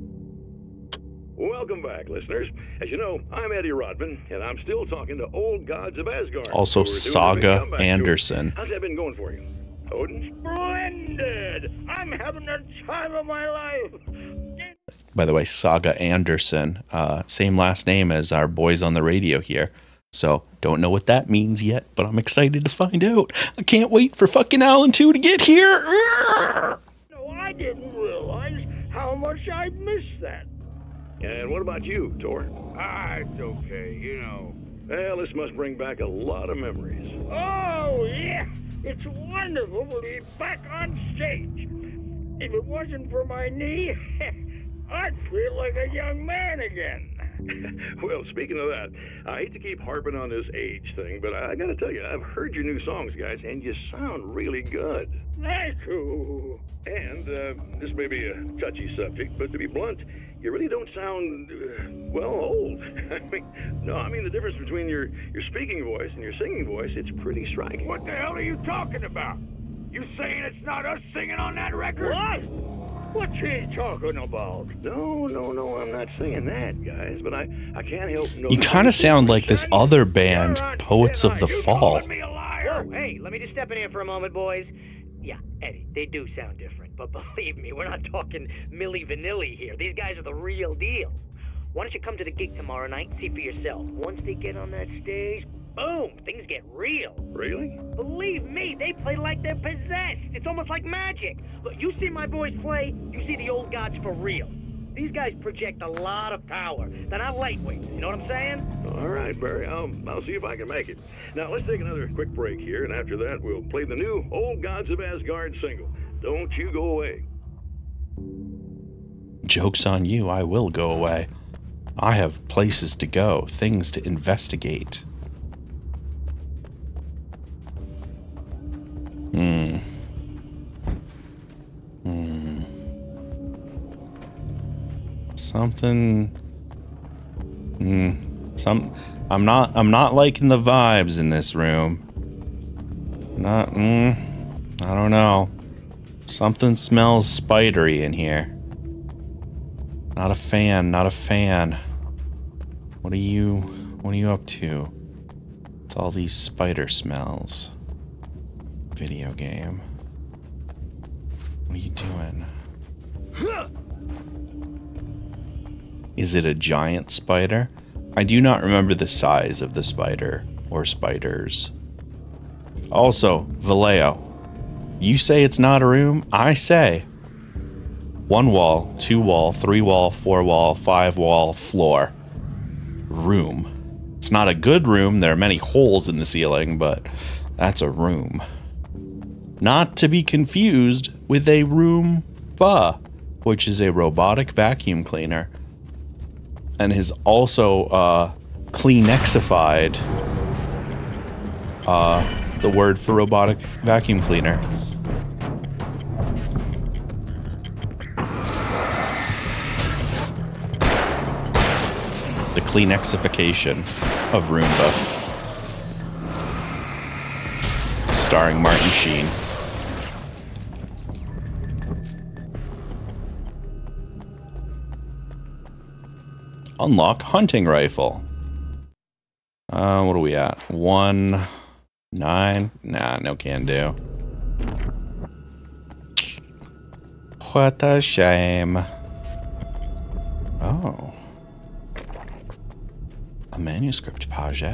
Welcome back, listeners. As you know, I'm Eddie Rodman, and I'm still talking to old gods of Asgard. Also, Saga Anderson. How's that been going for you? Odin? Splendid! I'm having the time of my life. By the way, Saga Anderson, same last name as our boys on the radio here. So, don't know what that means yet, but I'm excited to find out. I can't wait for fucking Alan 2 to get here. No, I didn't realize how much I missed that. And what about you, Tor? It's okay, you know. Well, this must bring back a lot of memories. Oh, yeah. It's wonderful to be back on stage. If it wasn't for my knee, I'd feel like a young man again. Well, speaking of that, I hate to keep harping on this age thing, but I gotta tell you, I've heard your new songs, guys, and you sound really good. Thank you. And this may be a touchy subject, but to be blunt, you really don't sound, well, old. I mean the difference between your speaking voice and your singing voice, it's pretty striking. What the hell are you talking about? You saying it's not us singing on that record? What? What's he talking about? No, I'm not saying that, guys, but I can't help noticing. You kind of sound like this other band, Poets of the Fall. Whoa, hey, let me just step in here for a moment, boys. Yeah, Eddie, they do sound different, but believe me, we're not talking Milli Vanilli here. These guys are the real deal. Why don't you come to the gig tomorrow night and see for yourself? Once they get on that stage, boom, things get real. Really? Believe me, they play like they're possessed. It's almost like magic. Look, you see my boys play, you see the old gods for real. These guys project a lot of power. They're not lightweights, you know what I'm saying? All right, Barry, I'll see if I can make it. Now, let's take another quick break here, and after that, we'll play the new Old Gods of Asgard single. Don't you go away. Joke's on you, I will go away. I have places to go, things to investigate. Something. I'm not liking the vibes in this room. I don't know. Something smells spidery in here. Not a fan, not a fan. What are you up to? With all these spider smells. Video game. What are you doing? Is it a giant spider? I do not remember the size of the spider or spiders. Also, Vallejo, you say it's not a room? I say 1 wall, 2 wall, 3 wall, 4 wall, 5 wall, floor. Room. It's not a good room. There are many holes in the ceiling, but that's a room. Not to be confused with a Roomba, which is a robotic vacuum cleaner. And is also Kleenexified, the word for robotic vacuum cleaner. The Kleenexification of Roomba. Starring Martin Sheen. Unlock hunting rifle. What are we at? 1, 9? Nah, no can do. What a shame. Oh. A manuscript page.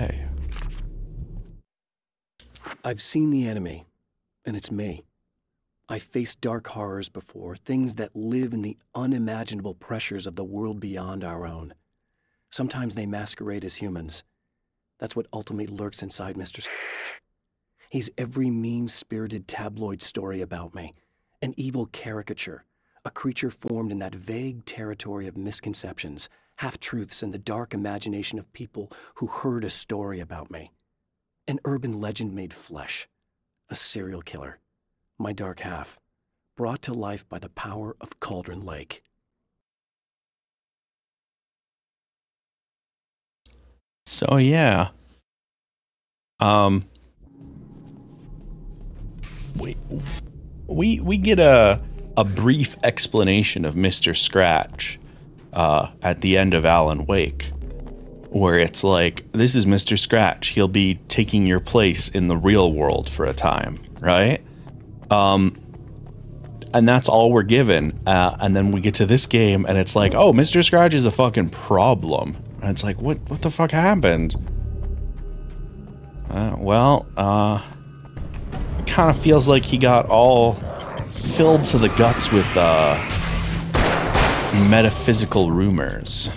I've seen the enemy, and it's me. I've faced dark horrors before, things that live in the unimaginable pressures of the world beyond our own. Sometimes they masquerade as humans. That's what ultimately lurks inside Mr. Scratch. He's every mean-spirited tabloid story about me, an evil caricature, a creature formed in that vague territory of misconceptions, half-truths, and the dark imagination of people who heard a story about me. An urban legend made flesh, a serial killer, my dark half, brought to life by the power of Cauldron Lake. So yeah, we get a brief explanation of Mr. Scratch at the end of Alan Wake, where it's like, this is Mr. Scratch. He'll be taking your place in the real world for a time, right? And that's all we're given. And then we get to this game, and it's like, oh, Mr. Scratch is a fucking problem. And it's like, what the fuck happened? It kind of feels like he got all filled to the guts with metaphysical rumors.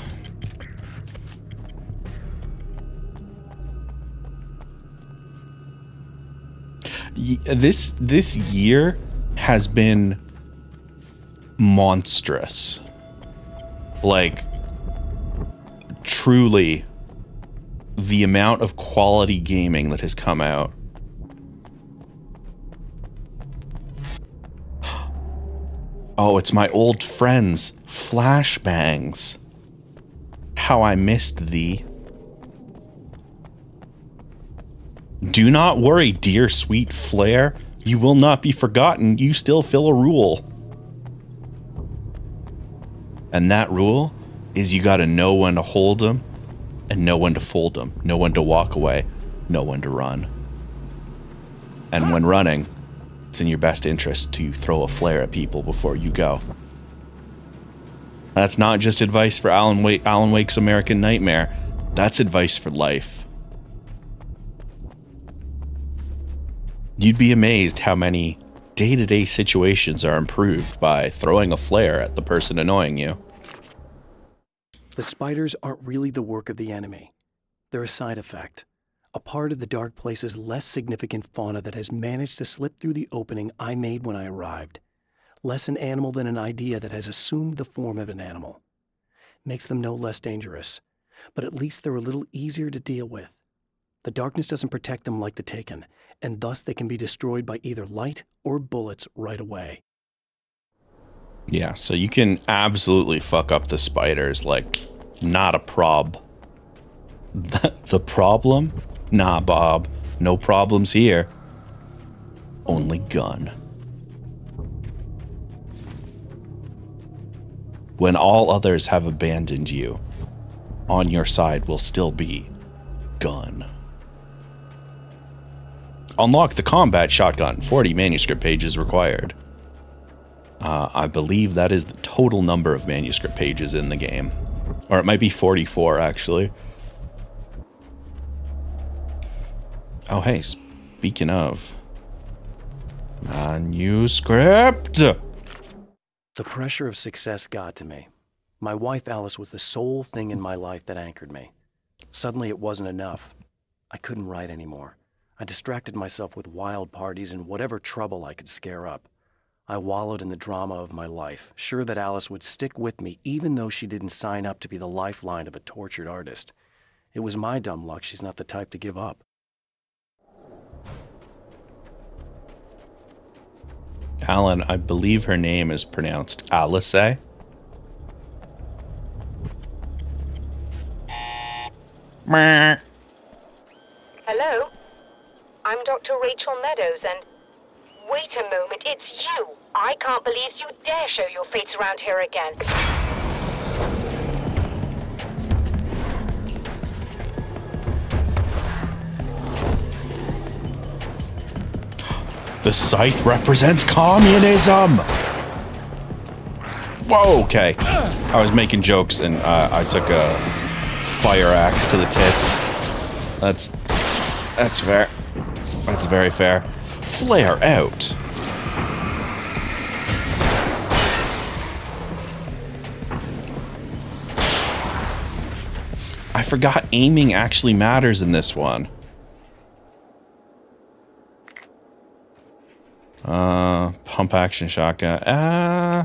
This year has been monstrous. Like, truly, the amount of quality gaming that has come out. Oh, it's my old friends, Flashbangs. How I missed thee. Do not worry, dear sweet Flare. You will not be forgotten. You still fill a rule. And that rule is you gotta know when to hold them and know when to fold them. Know when to walk away, know when to run. And when running, it's in your best interest to throw a flare at people before you go. That's not just advice for Alan Wake's American Nightmare. That's advice for life. You'd be amazed how many day-to-day situations are improved by throwing a flare at the person annoying you. The spiders aren't really the work of the enemy. They're a side effect, a part of the Dark Place's less significant fauna that has managed to slip through the opening I made when I arrived. Less an animal than an idea that has assumed the form of an animal. Makes them no less dangerous, but at least they're a little easier to deal with. The darkness doesn't protect them like the Taken, and thus they can be destroyed by either light or bullets right away. Yeah, so you can absolutely fuck up the spiders, like, not a prob. The problem? Nah, Bob. No problems here. Only gun. When all others have abandoned you, on your side will still be gun. Unlock the combat shotgun. 40 manuscript pages required. I believe that is the total number of manuscript pages in the game. Or it might be 44, actually. Oh, hey, speaking of... manuscript! The pressure of success got to me. My wife Alice was the sole thing in my life that anchored me. Suddenly it wasn't enough. I couldn't write anymore. I distracted myself with wild parties and whatever trouble I could scare up. I wallowed in the drama of my life, sure that Alice would stick with me even though she didn't sign up to be the lifeline of a tortured artist. It was my dumb luck she's not the type to give up. Alan, I believe her name is pronounced Alice. Hello? I'm Dr. Rachel Meadows, and... Wait a moment, it's you! I can't believe you dare show your face around here again. The scythe represents communism! Whoa, okay. I was making jokes and I took a fire axe to the tits. That's fair. That's very fair. Flare out. I forgot aiming actually matters in this one. Pump action shotgun. I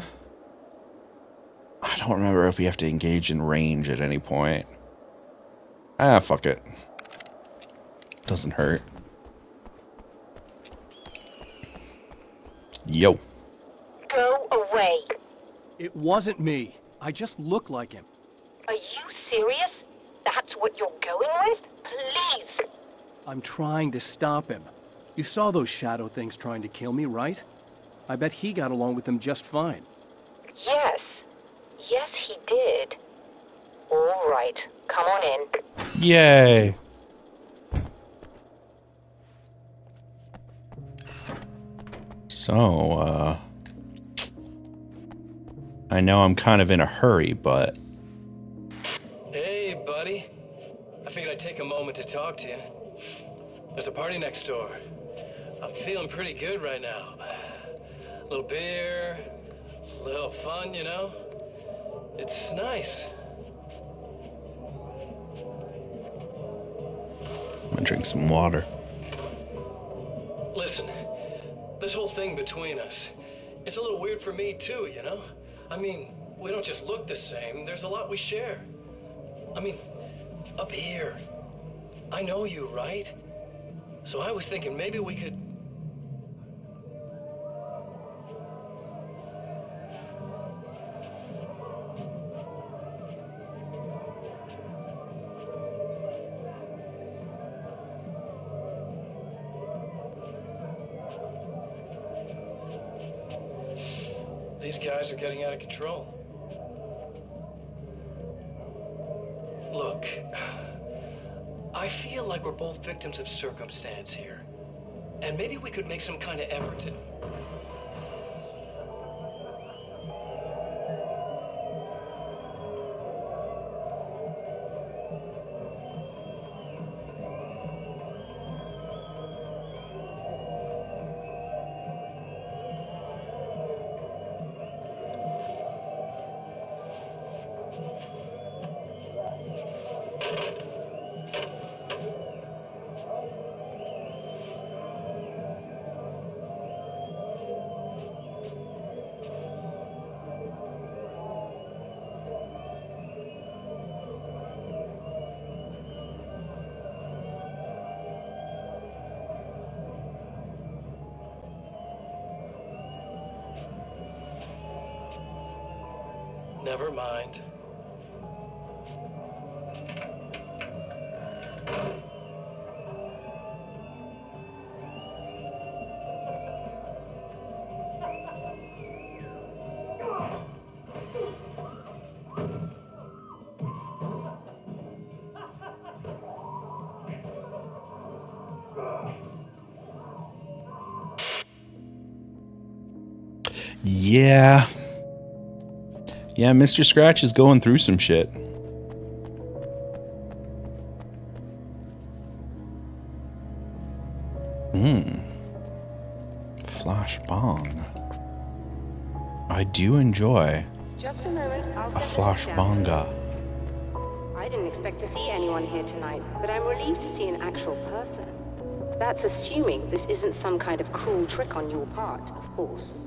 don't remember if we have to engage in range at any point. Fuck it. Doesn't hurt. Yo. Go away. It wasn't me. I just look like him. Are you serious? That's what you're going with? Please. I'm trying to stop him. You saw those shadow things trying to kill me, right? I bet he got along with them just fine. Yes. Yes, he did. All right. Come on in. Yay. So, I know I'm kind of in a hurry, but... Hey, buddy. I figured I'd take a moment to talk to you. There's a party next door. I'm feeling pretty good right now. A little beer, a little fun, you know? It's nice. I'm gonna drink some water. Listen, this whole thing between us, it's a little weird for me too, you know? I mean, we don't just look the same, there's a lot we share. I mean, up here, I know you, right? So I was thinking maybe we could... These guys are getting out of control. Look, I feel like we're both victims of circumstance here. And maybe we could make some kind of effort to... Never mind. Yeah. Yeah, Mr. Scratch is going through some shit. Flash bong. I do enjoy Just a moment, I'll a send flash the link down. bonga. I didn't expect to see anyone here tonight, but I'm relieved to see an actual person. That's assuming this isn't some kind of cruel trick on your part, of course.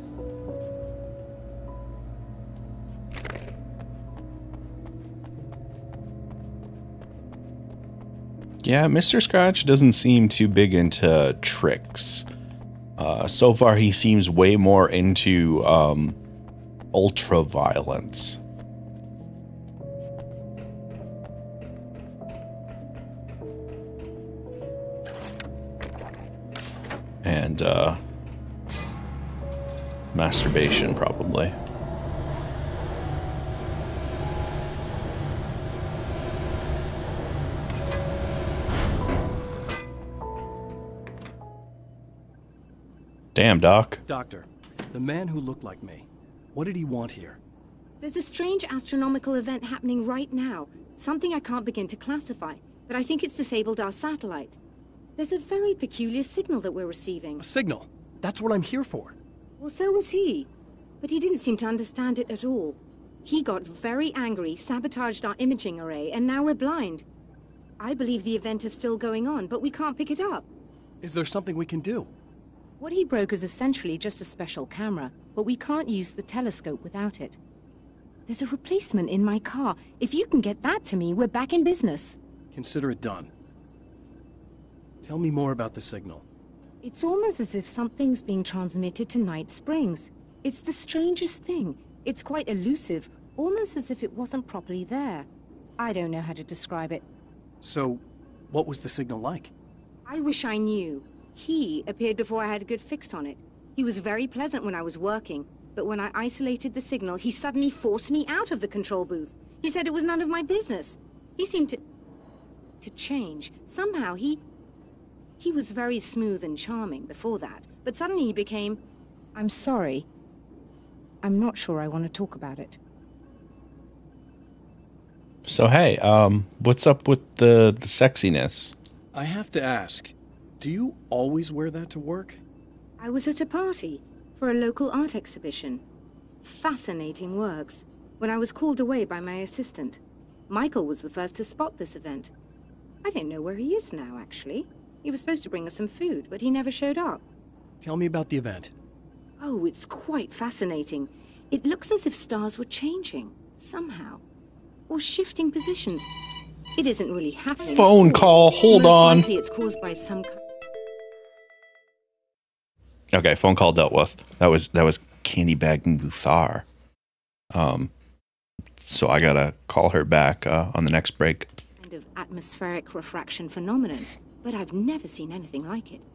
Yeah, Mr. Scratch doesn't seem too big into tricks. So far, he seems way more into ultra violence. And masturbation, probably. Damn, Doc. Doctor, the man who looked like me, what did he want here? There's a strange astronomical event happening right now. Something I can't begin to classify, but I think it's disabled our satellite. There's a very peculiar signal that we're receiving. A signal? That's what I'm here for. Well, so was he. But he didn't seem to understand it at all. He got very angry, sabotaged our imaging array, and now we're blind. I believe the event is still going on, but we can't pick it up. Is there something we can do? What he broke is essentially just a special camera, but we can't use the telescope without it. There's a replacement in my car. If you can get that to me, we're back in business. Consider it done. Tell me more about the signal. It's almost as if something's being transmitted to Night Springs. It's the strangest thing. It's quite elusive, almost as if it wasn't properly there. I don't know how to describe it. So, what was the signal like? I wish I knew. He appeared before I had a good fix on it. He was very pleasant when I was working, but when I isolated the signal, he suddenly forced me out of the control booth. He said it was none of my business. He seemed to change. Somehow he was very smooth and charming before that, but suddenly he became... I'm sorry. I'm not sure I want to talk about it. So hey, what's up with the sexiness? I have to ask, do you always wear that to work? I was at a party for a local art exhibition. Fascinating works. When I was called away by my assistant, Michael was the first to spot this event. I don't know where he is now, actually. He was supposed to bring us some food, but he never showed up. Tell me about the event. Oh, it's quite fascinating. It looks as if stars were changing, somehow. Or shifting positions. It isn't really happening. Phone call, hold on. Most likely it's caused by some... Okay, phone call dealt with. That was Candy Bag Muthar. So I gotta call her back on the next break. Kind of atmospheric refraction phenomenon, but I've never seen anything like it.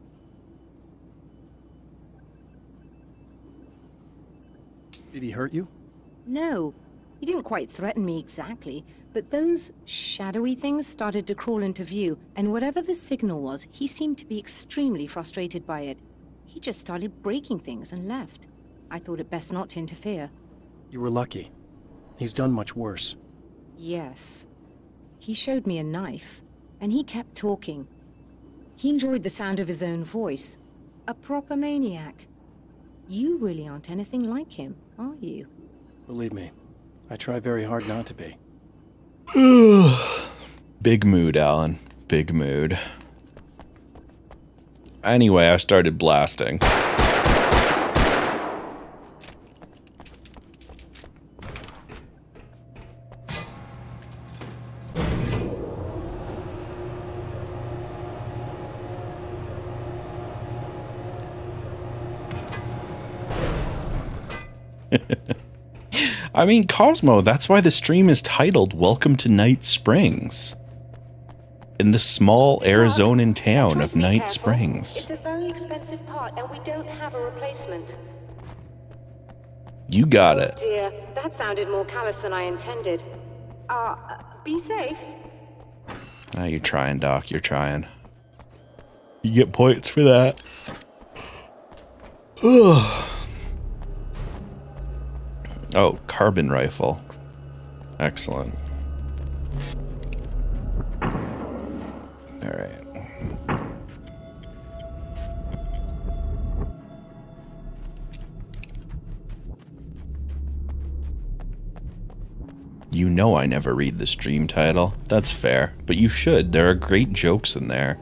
Did he hurt you? No, he didn't quite threaten me exactly, but those shadowy things started to crawl into view, and whatever the signal was, he seemed to be extremely frustrated by it. He just started breaking things and left. I thought it best not to interfere. You were lucky. He's done much worse. Yes. He showed me a knife, and he kept talking. He enjoyed the sound of his own voice. A proper maniac. You really aren't anything like him, are you? Believe me, I try very hard not to be. Big mood, Alan. Big mood. Anyway, I started blasting. I mean, Cosmo, that's why the stream is titled Welcome to Night Springs. In the small Arizonan town of Night Springs. It's a very expensive part, and we don't have a replacement. You got it. Dear, that sounded more callous than I intended. Be safe. Ah, you're trying, Doc. You're trying. You get points for that. Ugh. Oh, carbon rifle. Excellent. Alright. You know I never read the stream title. That's fair. But you should. There are great jokes in there.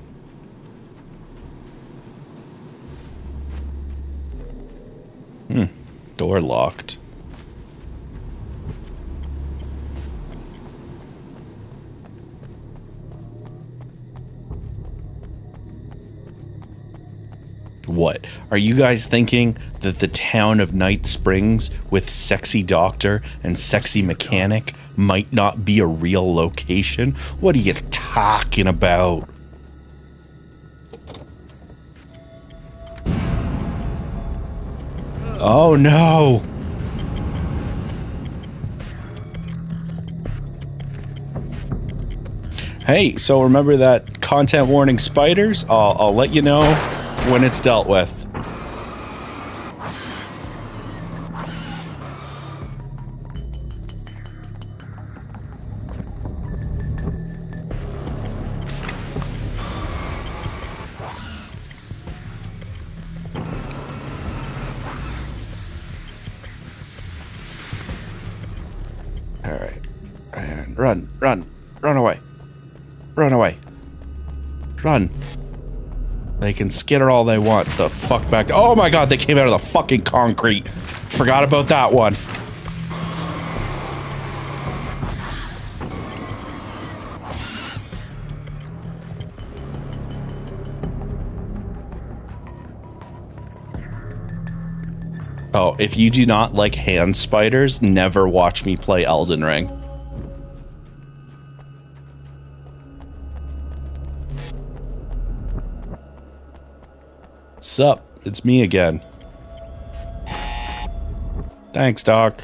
Door locked. What? Are you guys thinking that the town of Night Springs with sexy doctor and sexy mechanic might not be a real location? What are you talking about? Oh no! Hey, so remember that content warning spiders? I'll let you know when it's dealt with. Alright. And run away. Run away. Run. They can skitter all they want. The fuck back. Oh my god, they came out of the fucking concrete. Forgot about that one. Oh, if you do not like hand spiders, never watch me play Elden Ring. Sup, it's me again. Thanks, Doc.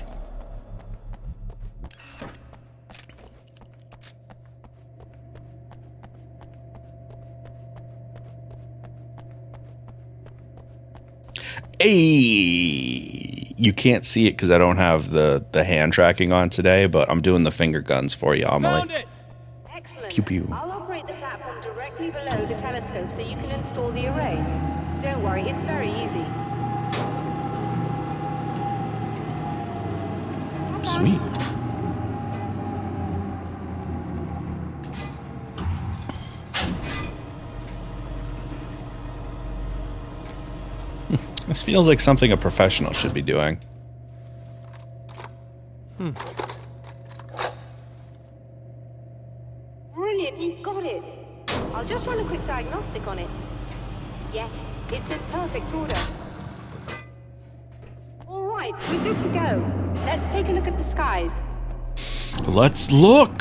Hey, you can't see it because I don't have the hand tracking on today, but I'm doing the finger guns for you, Amelie. Excellent. Pew pew. I'll operate the platform directly below the telescope so you can install the array. Don't worry, it's very easy. Sweet. This feels like something a professional should be doing. Brilliant, you got it. I'll just run a quick diagnostic on it. Yes, it's in perfect order. All right, we're good to go. Let's take a look at the skies. Let's look.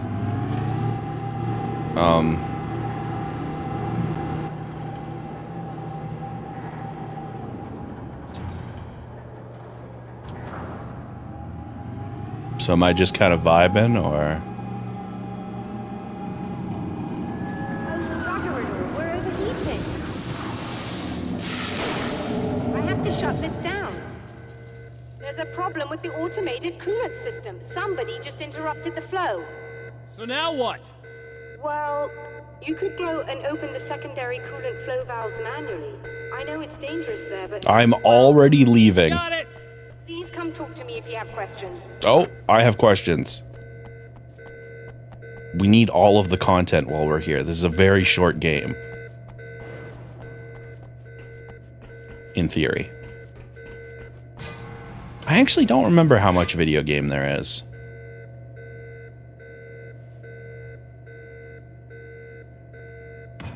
So am I just kind of vibing, or? Oh, bugger, we're overheating. I have to shut this down. There's a problem with the automated coolant system. Somebody just interrupted the flow. So now what? Well, you could go and open the secondary coolant flow valves manually. I know it's dangerous there, but... I'm already leaving. Got it! Please come talk to me if you have questions. Oh, I have questions. We need all of the content while we're here. This is a very short game. In theory. I actually don't remember how much video game there is.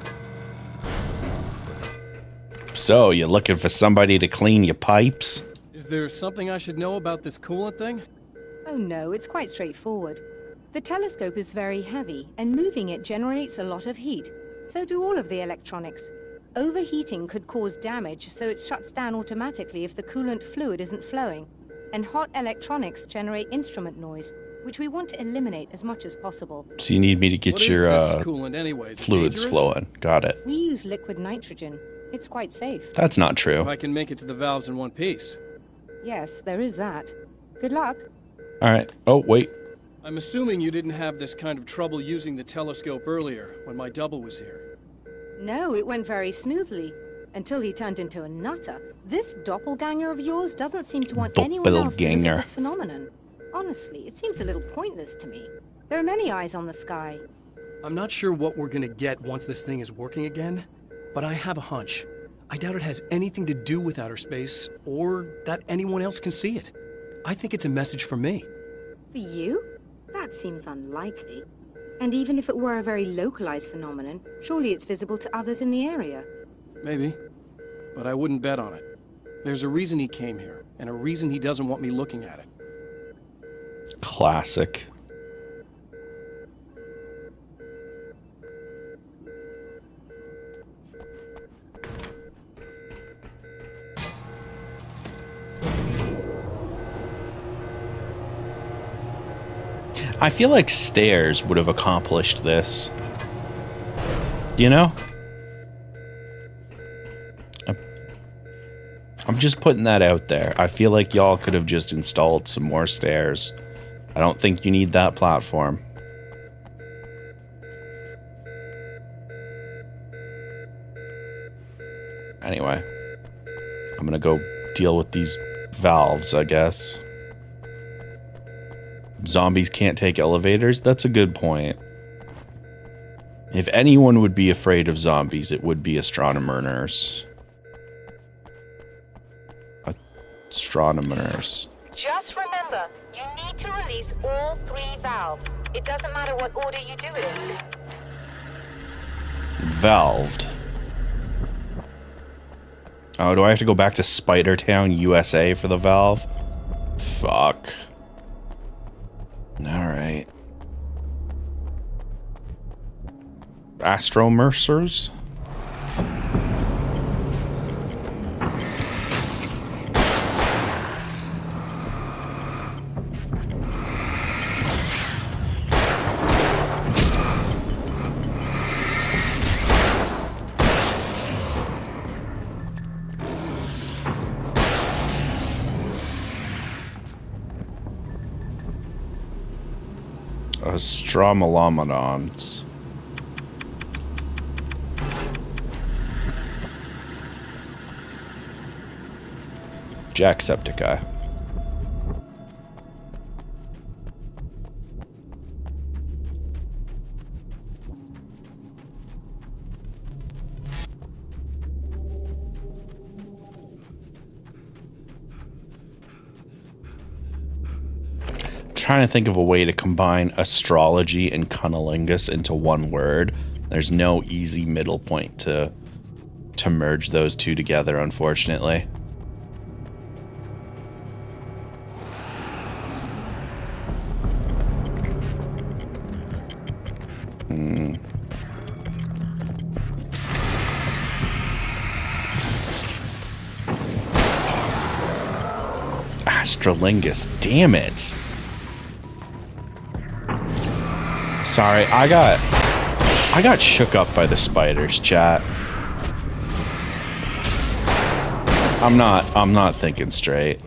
So, you looking for somebody to clean your pipes? Is there something I should know about this coolant thing? Oh no, it's quite straightforward. The telescope is very heavy, and moving it generates a lot of heat. So do all of the electronics. Overheating could cause damage, so it shuts down automatically if the coolant fluid isn't flowing. And hot electronics generate instrument noise, which we want to eliminate as much as possible. So you need me to get your coolant anyways? fluids flowing. Got it. We use liquid nitrogen. It's quite safe. That's not true. If I can make it to the valves in one piece. Yes, there is that. Good luck. All right. Oh, wait. I'm assuming you didn't have this kind of trouble using the telescope earlier, when my double was here. No, it went very smoothly. Until he turned into a nutter. This doppelganger of yours doesn't seem to want anyone else to look at this phenomenon. Honestly, it seems a little pointless to me. There are many eyes on the sky. I'm not sure what we're gonna get once this thing is working again, but I have a hunch. I doubt it has anything to do with outer space, or that anyone else can see it. I think it's a message for me. For you? That seems unlikely. And even if it were a very localized phenomenon, surely it's visible to others in the area. Maybe, but I wouldn't bet on it. There's a reason he came here, and a reason he doesn't want me looking at it. Classic. I feel like stairs would have accomplished this. You know? I'm just putting that out there. I feel like y'all could have just installed some more stairs. I don't think you need that platform. Anyway, I'm gonna go deal with these valves, I guess. Zombies can't take elevators? That's a good point. If anyone would be afraid of zombies, it would be astronomers. Astronomers. Just remember, you need to release all 3 valves. It doesn't matter what order you do it in. Valved. Oh, do I have to go back to Spidertown, USA for the valve? Fuck. Alright. Astro Mercers? Stromalomodons. Jacksepticeye. Trying to think of a way to combine astrology and cunnilingus into one word. There's no easy middle point to merge those two together, unfortunately. Astrolingus, damn it. Sorry, I got shook up by the spiders, chat. I'm not thinking straight.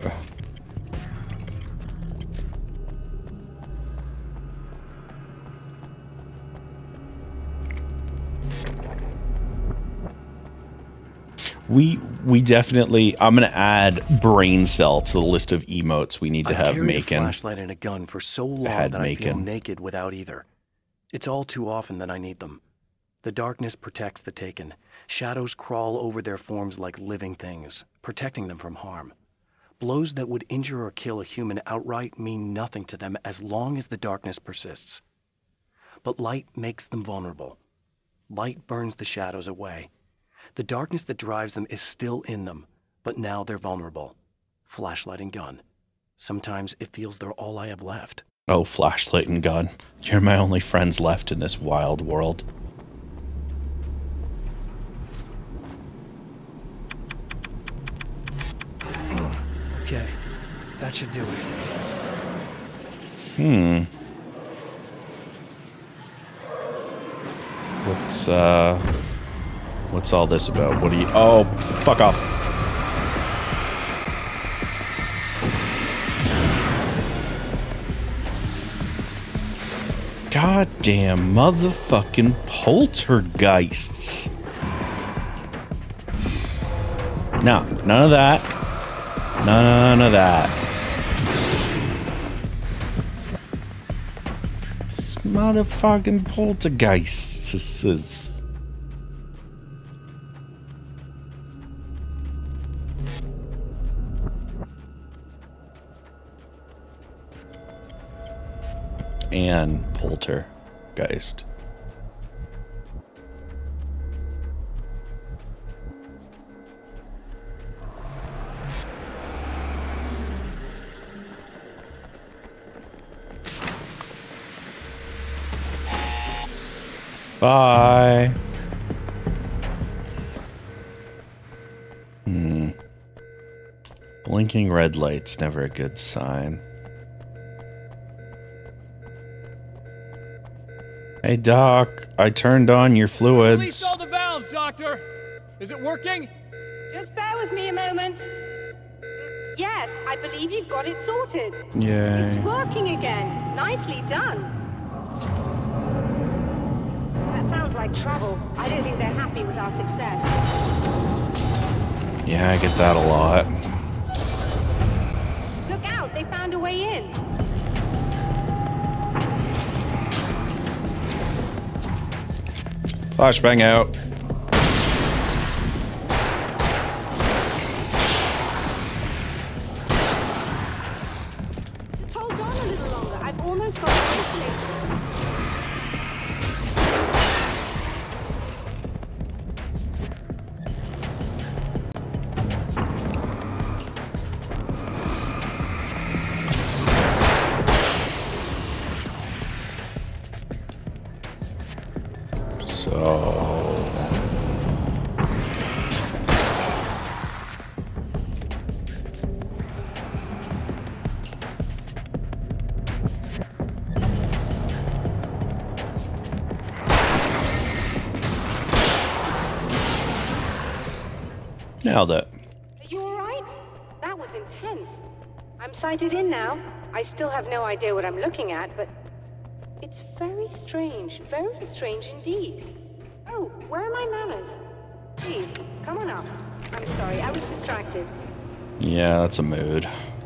We definitely, I'm gonna add brain cell to the list of emotes we need to have I've carried Macon. a flashlight and a gun for so long that I feel naked without either. It's all too often that I need them. The darkness protects the taken. Shadows crawl over their forms like living things, protecting them from harm. Blows that would injure or kill a human outright mean nothing to them as long as the darkness persists. But light makes them vulnerable. Light burns the shadows away. The darkness that drives them is still in them, but now they're vulnerable. Flashlight and gun. Sometimes it feels they're all I have left. Oh, flashlight and gun. You're my only friends left in this wild world. Okay, that should do it. What's all this about? What do you... Oh, fuck off. Goddamn motherfucking poltergeists. No, none of that. None of that. This motherfucking poltergeists. And poltergeist. Bye. Blinking red light's never a good sign. Hey, Doc, I turned on your fluids. Release all the valves, Doctor! Is it working? Just bear with me a moment. Yes, I believe you've got it sorted. Yeah. It's working again. Nicely done. That sounds like trouble. I don't think they're happy with our success. Yeah, I get that a lot. Look out, they found a way in. Flashbang out. Just hold on a little longer. I've almost got it isolated. Nailed it. Are you alright? That was intense. I'm sighted in now. I still have no idea what I'm looking at, but it's very strange indeed. Oh, where are my manners? Please, come on up. I'm sorry, I was distracted. Yeah, that's a mood.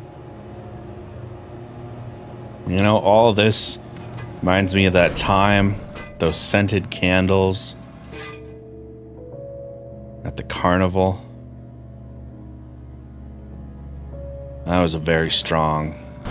You know, all of this reminds me of that time, those scented candles at the carnival. That was a very strong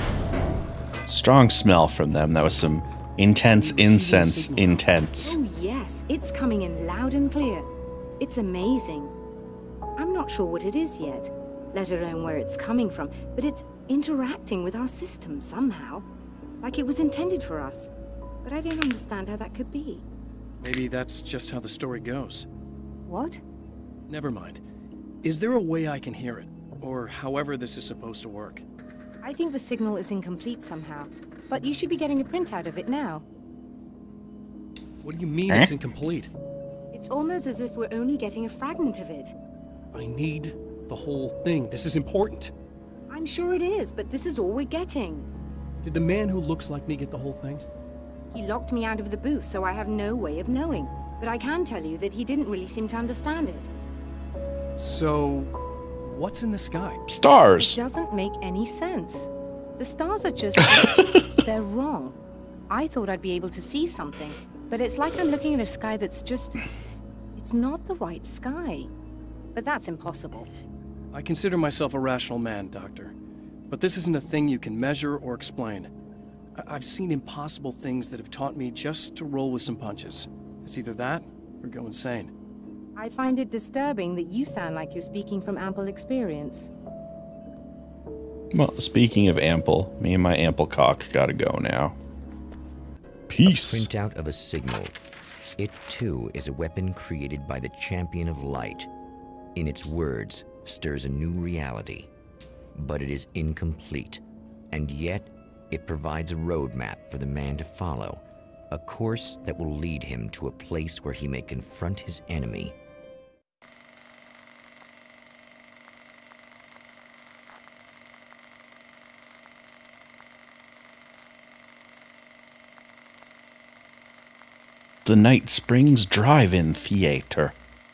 smell from them. That was some intense incense intense. Oh yes, it's coming in loud and clear. It's amazing. I'm not sure what it is yet, let alone where it's coming from, but it's interacting with our system somehow. Like it was intended for us. But I don't understand how that could be. Maybe that's just how the story goes. What? Never mind. Is there a way I can hear it? Or however this is supposed to work? I think the signal is incomplete somehow, but you should be getting a printout of it now. What do you mean it's incomplete? It's almost as if we're only getting a fragment of it. I need the whole thing. This is important. I'm sure it is, but this is all we're getting. Did the man who looks like me get the whole thing? He locked me out of the booth, so I have no way of knowing. But I can tell you that he didn't really seem to understand it. So, what's in the sky? Stars. It doesn't make any sense. The stars are just... they're wrong. I thought I'd be able to see something, but it's like I'm looking at a sky that's just... It's not the right sky. But that's impossible. I consider myself a rational man, Doctor. But this isn't a thing you can measure or explain. I've seen impossible things that have taught me just to roll with some punches. It's either that or go insane. I find it disturbing that you sound like you're speaking from ample experience. Well, speaking of ample, me and my ample cock gotta go now. Peace. A printout of a signal. It, too, is a weapon created by the Champion of Light. In its words, stirs a new reality. But it is incomplete, and yet it provides a roadmap for the man to follow, a course that will lead him to a place where he may confront his enemy. The Night Springs Drive-In Theater.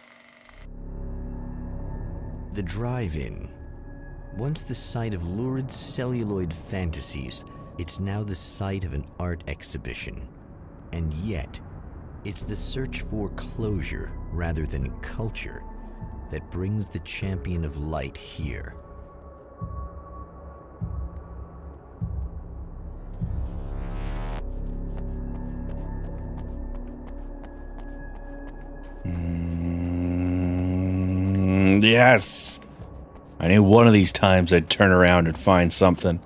The drive-in. Once the site of lurid celluloid fantasies, it's now the site of an art exhibition. And yet, it's the search for closure rather than culture that brings the Champion of Light here. Yes! I knew one of these times I'd turn around and find something.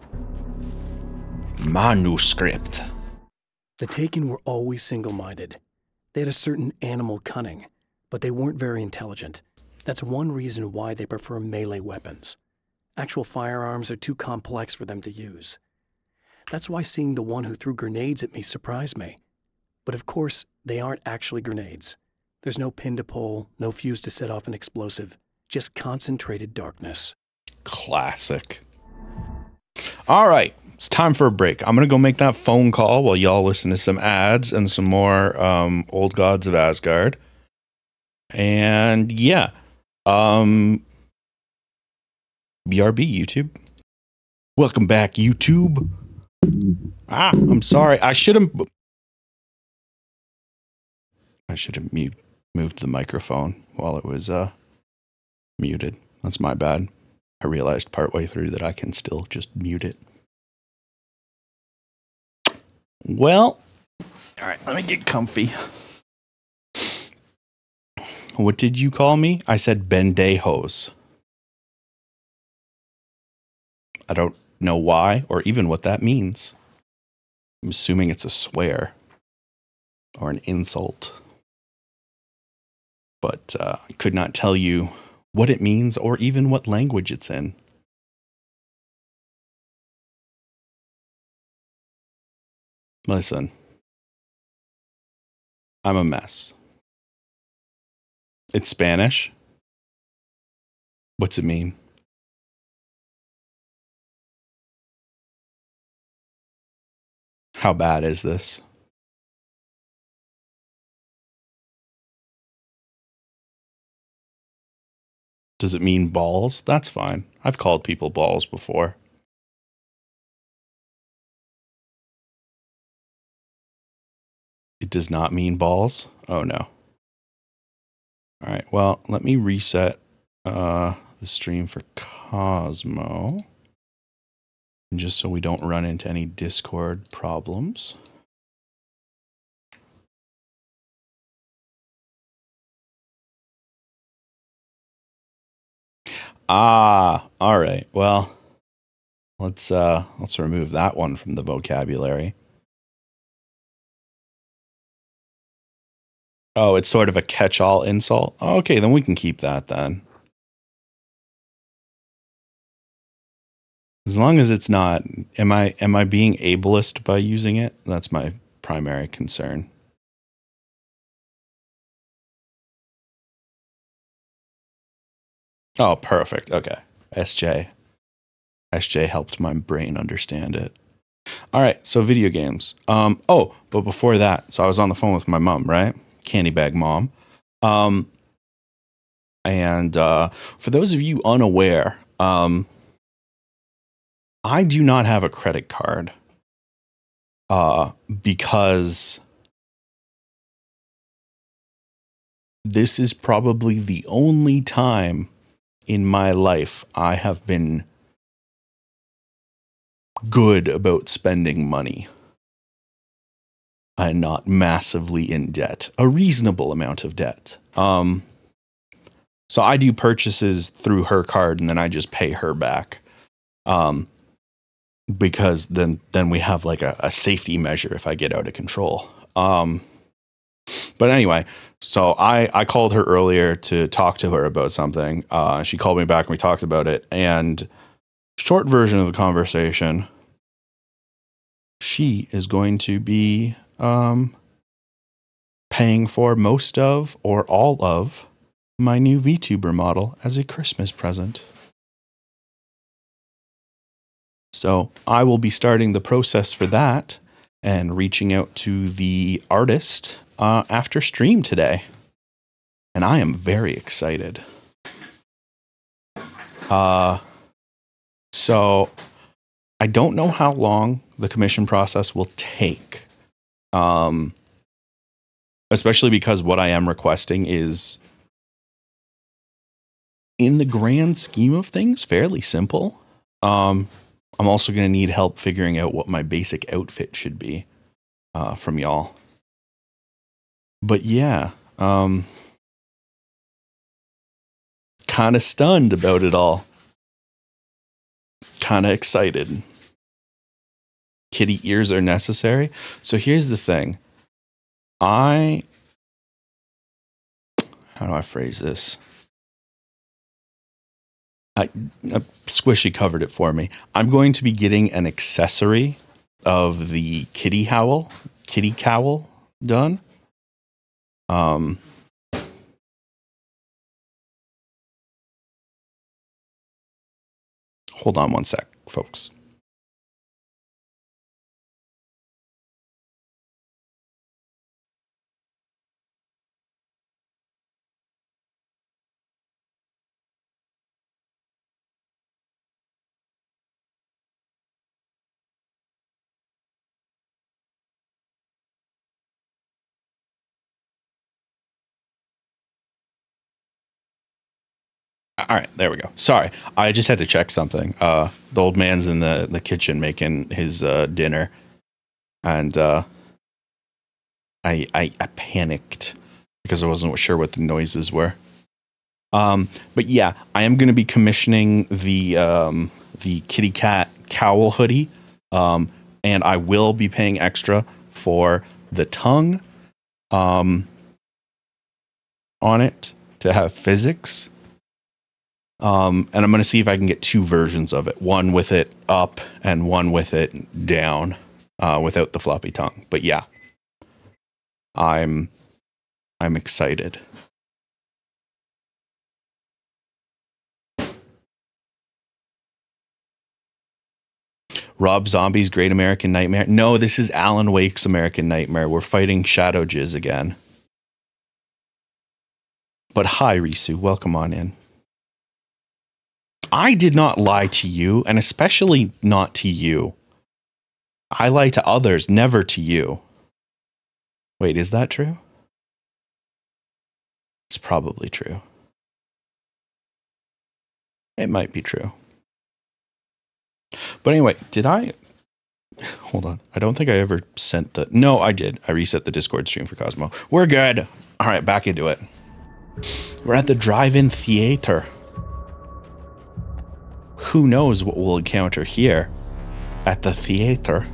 Manuscript. The Taken were always single-minded. They had a certain animal cunning, but they weren't very intelligent. That's one reason why they prefer melee weapons. Actual firearms are too complex for them to use. That's why seeing the one who threw grenades at me surprised me. But of course, they aren't actually grenades. There's no pin to pull, no fuse to set off an explosive. Just concentrated darkness. Classic. All right, it's time for a break. I'm going to go make that phone call while y'all listen to some ads and some more Old Gods of Asgard. And yeah, BRB YouTube. Welcome back, YouTube. I'm sorry. I should have moved the microphone while it was muted. That's my bad. I realized partway through that I can still just mute it. Well, all right, let me get comfy. What did you call me? I said bendejos. I don't know why or even what that means. I'm assuming it's a swear or an insult. But I could not tell you what it means or even what language it's in. Listen, I'm a mess. It's Spanish. What's it mean? How bad is this? Does it mean balls? That's fine. I've called people balls before. It does not mean balls? Oh no. All right, well, let me reset the stream for Cosmo. Just so we don't run into any Discord problems. All right. Well, let's remove that one from the vocabulary. Oh, it's sort of a catch-all insult. Okay, then we can keep that then. As long as it's not, am I being ableist by using it? That's my primary concern. Oh, perfect. Okay. SJ helped my brain understand it. All right, so video games. Oh, but before that, so I was on the phone with my mom, right? Candy bag mom. And for those of you unaware, I do not have a credit card because this is probably the only time in my life I have been good about spending money and not massively in debt, a reasonable amount of debt. So I do purchases through her card and then I just pay her back. because then we have like a safety measure if I get out of control. But anyway, so I called her earlier to talk to her about something. She called me back and we talked about it. And short version of the conversation, she is going to be paying for most of or all of my new VTuber model as a Christmas present. So I will be starting the process for that and reaching out to the artist after stream today. And I am very excited. So I don't know how long the commission process will take. Especially because what I am requesting is, in the grand scheme of things, fairly simple. I'm also going to need help figuring out what my basic outfit should be from y'all. But yeah, kind of stunned about it all. Kind of excited. Kitty ears are necessary. So here's the thing. How do I phrase this? Squishy covered it for me. I'm going to be getting an accessory of the kitty cowl done. Hold on one sec, folks. All right, there we go. Sorry, I just had to check something. The old man's in the kitchen making his dinner, and I panicked because I wasn't sure what the noises were. But yeah, I am going to be commissioning the kitty cat cowl hoodie, and I will be paying extra for the tongue on it to have physics. And I'm going to see if I can get two versions of it. One with it up and one with it down, without the floppy tongue. But yeah, I'm excited. Rob Zombie's Great American Nightmare. No, this is Alan Wake's American Nightmare. We're fighting Shadow Jizz again. But hi, Risu. Welcome on in. I did not lie to you, and especially not to you. I lie to others, never to you. Wait, is that true? It's probably true. It might be true. But anyway, did I... Hold on. I don't think I ever sent the... No, I did. I reset the Discord stream for Cosmo. We're good. All right, back into it. We're at the drive-in theater. Who knows what we'll encounter here at the theater.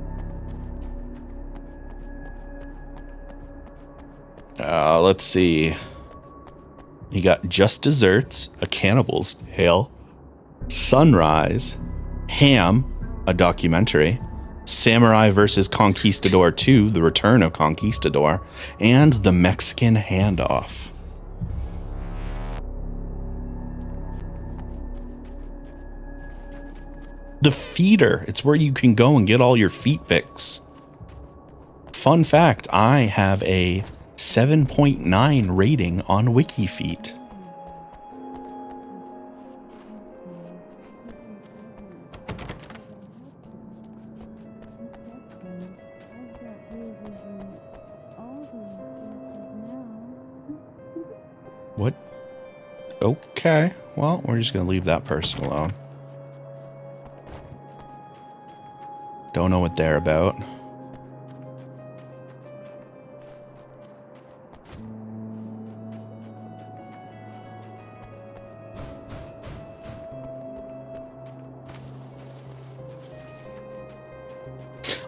Let's see. You got Just Desserts, a cannibal's tale, Sunrise, Ham, a documentary, Samurai vs. Conquistador 2, The Return of Conquistador, and The Mexican Handoff. The feeder. It's where you can go and get all your feet pics. Fun fact, I have a 7.9 rating on WikiFeet. What? Okay. Well, we're just going to leave that person alone. Don't know what they're about.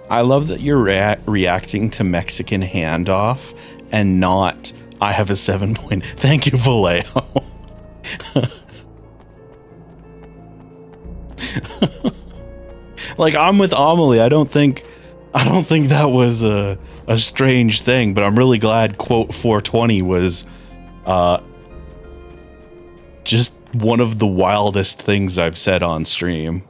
I love that you're reacting to Mexican handoff and not, I have a 7 point. Thank you, Vallejo. Like, I'm with Amelie. I don't think that was a strange thing, but I'm really glad quote 420 was just one of the wildest things I've said on stream.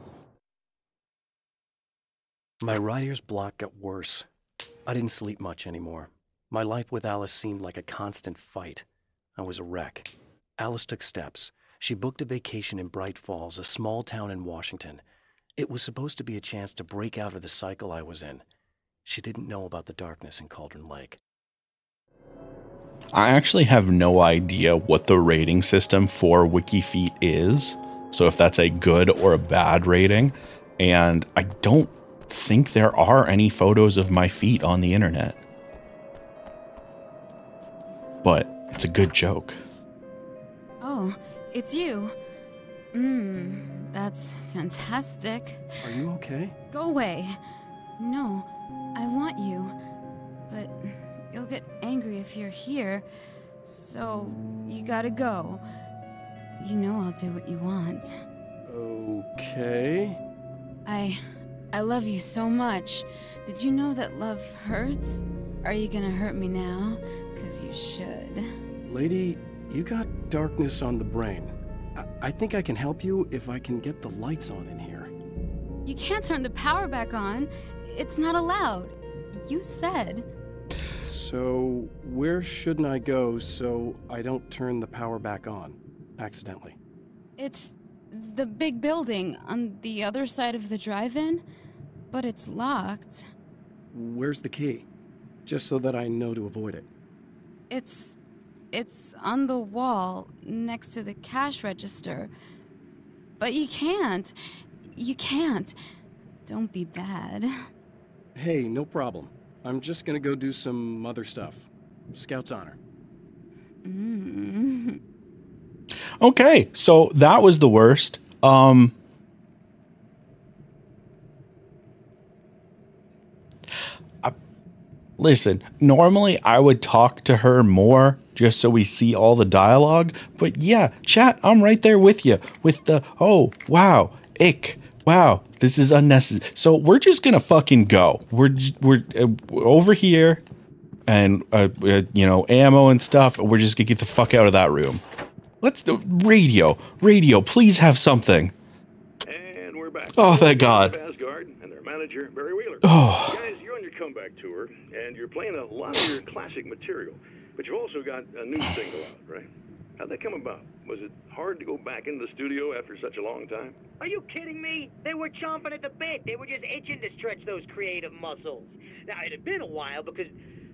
My writer's block got worse. I didn't sleep much anymore. My life with Alice seemed like a constant fight. I was a wreck. Alice took steps. She booked a vacation in Bright Falls, a small town in Washington. It was supposed to be a chance to break out of the cycle I was in. She didn't know about the darkness in Cauldron Lake. I actually have no idea what the rating system for WikiFeet is, so if that's a good or a bad rating, and I don't think there are any photos of my feet on the internet. But it's a good joke. Oh, it's you. That's fantastic. Are you okay? Go away. No, I want you. But you'll get angry if you're here. So, you gotta go. You know I'll do what you want. Okay. I love you so much. Did you know that love hurts? Are you gonna hurt me now? 'Cause you should. Lady, you got darkness on the brain. I think I can help you if I can get the lights on in here. You can't turn the power back on. It's not allowed. You said. So, where shouldn't I go so I don't turn the power back on accidentally? It's the big building on the other side of the drive-in, but it's locked. Where's the key? Just so that I know to avoid it. It's on the wall next to the cash register. But you can't. You can't. Don't be bad. Hey, no problem. I'm just gonna go do some other stuff. Scout's honor. Okay, so that was the worst. Listen, normally I would talk to her more just so we see all the dialogue, but yeah, chat, I'm right there with you with the, oh, wow, ick, wow, this is unnecessary. So we're just gonna fucking go. We're over here and, you know, ammo and stuff. We're just gonna get the fuck out of that room. Let's do radio, please have something. And we're back. Oh, thank God. Asgard and their manager, Barry Wheeler. Oh. Guys, you're on your comeback tour, and you're playing a lot of your classic material, but you've also got a new single out, right? How'd that come about? Was it hard to go back into the studio after such a long time? Are you kidding me? They were chomping at the bit. They were just itching to stretch those creative muscles. Now, it had been a while because,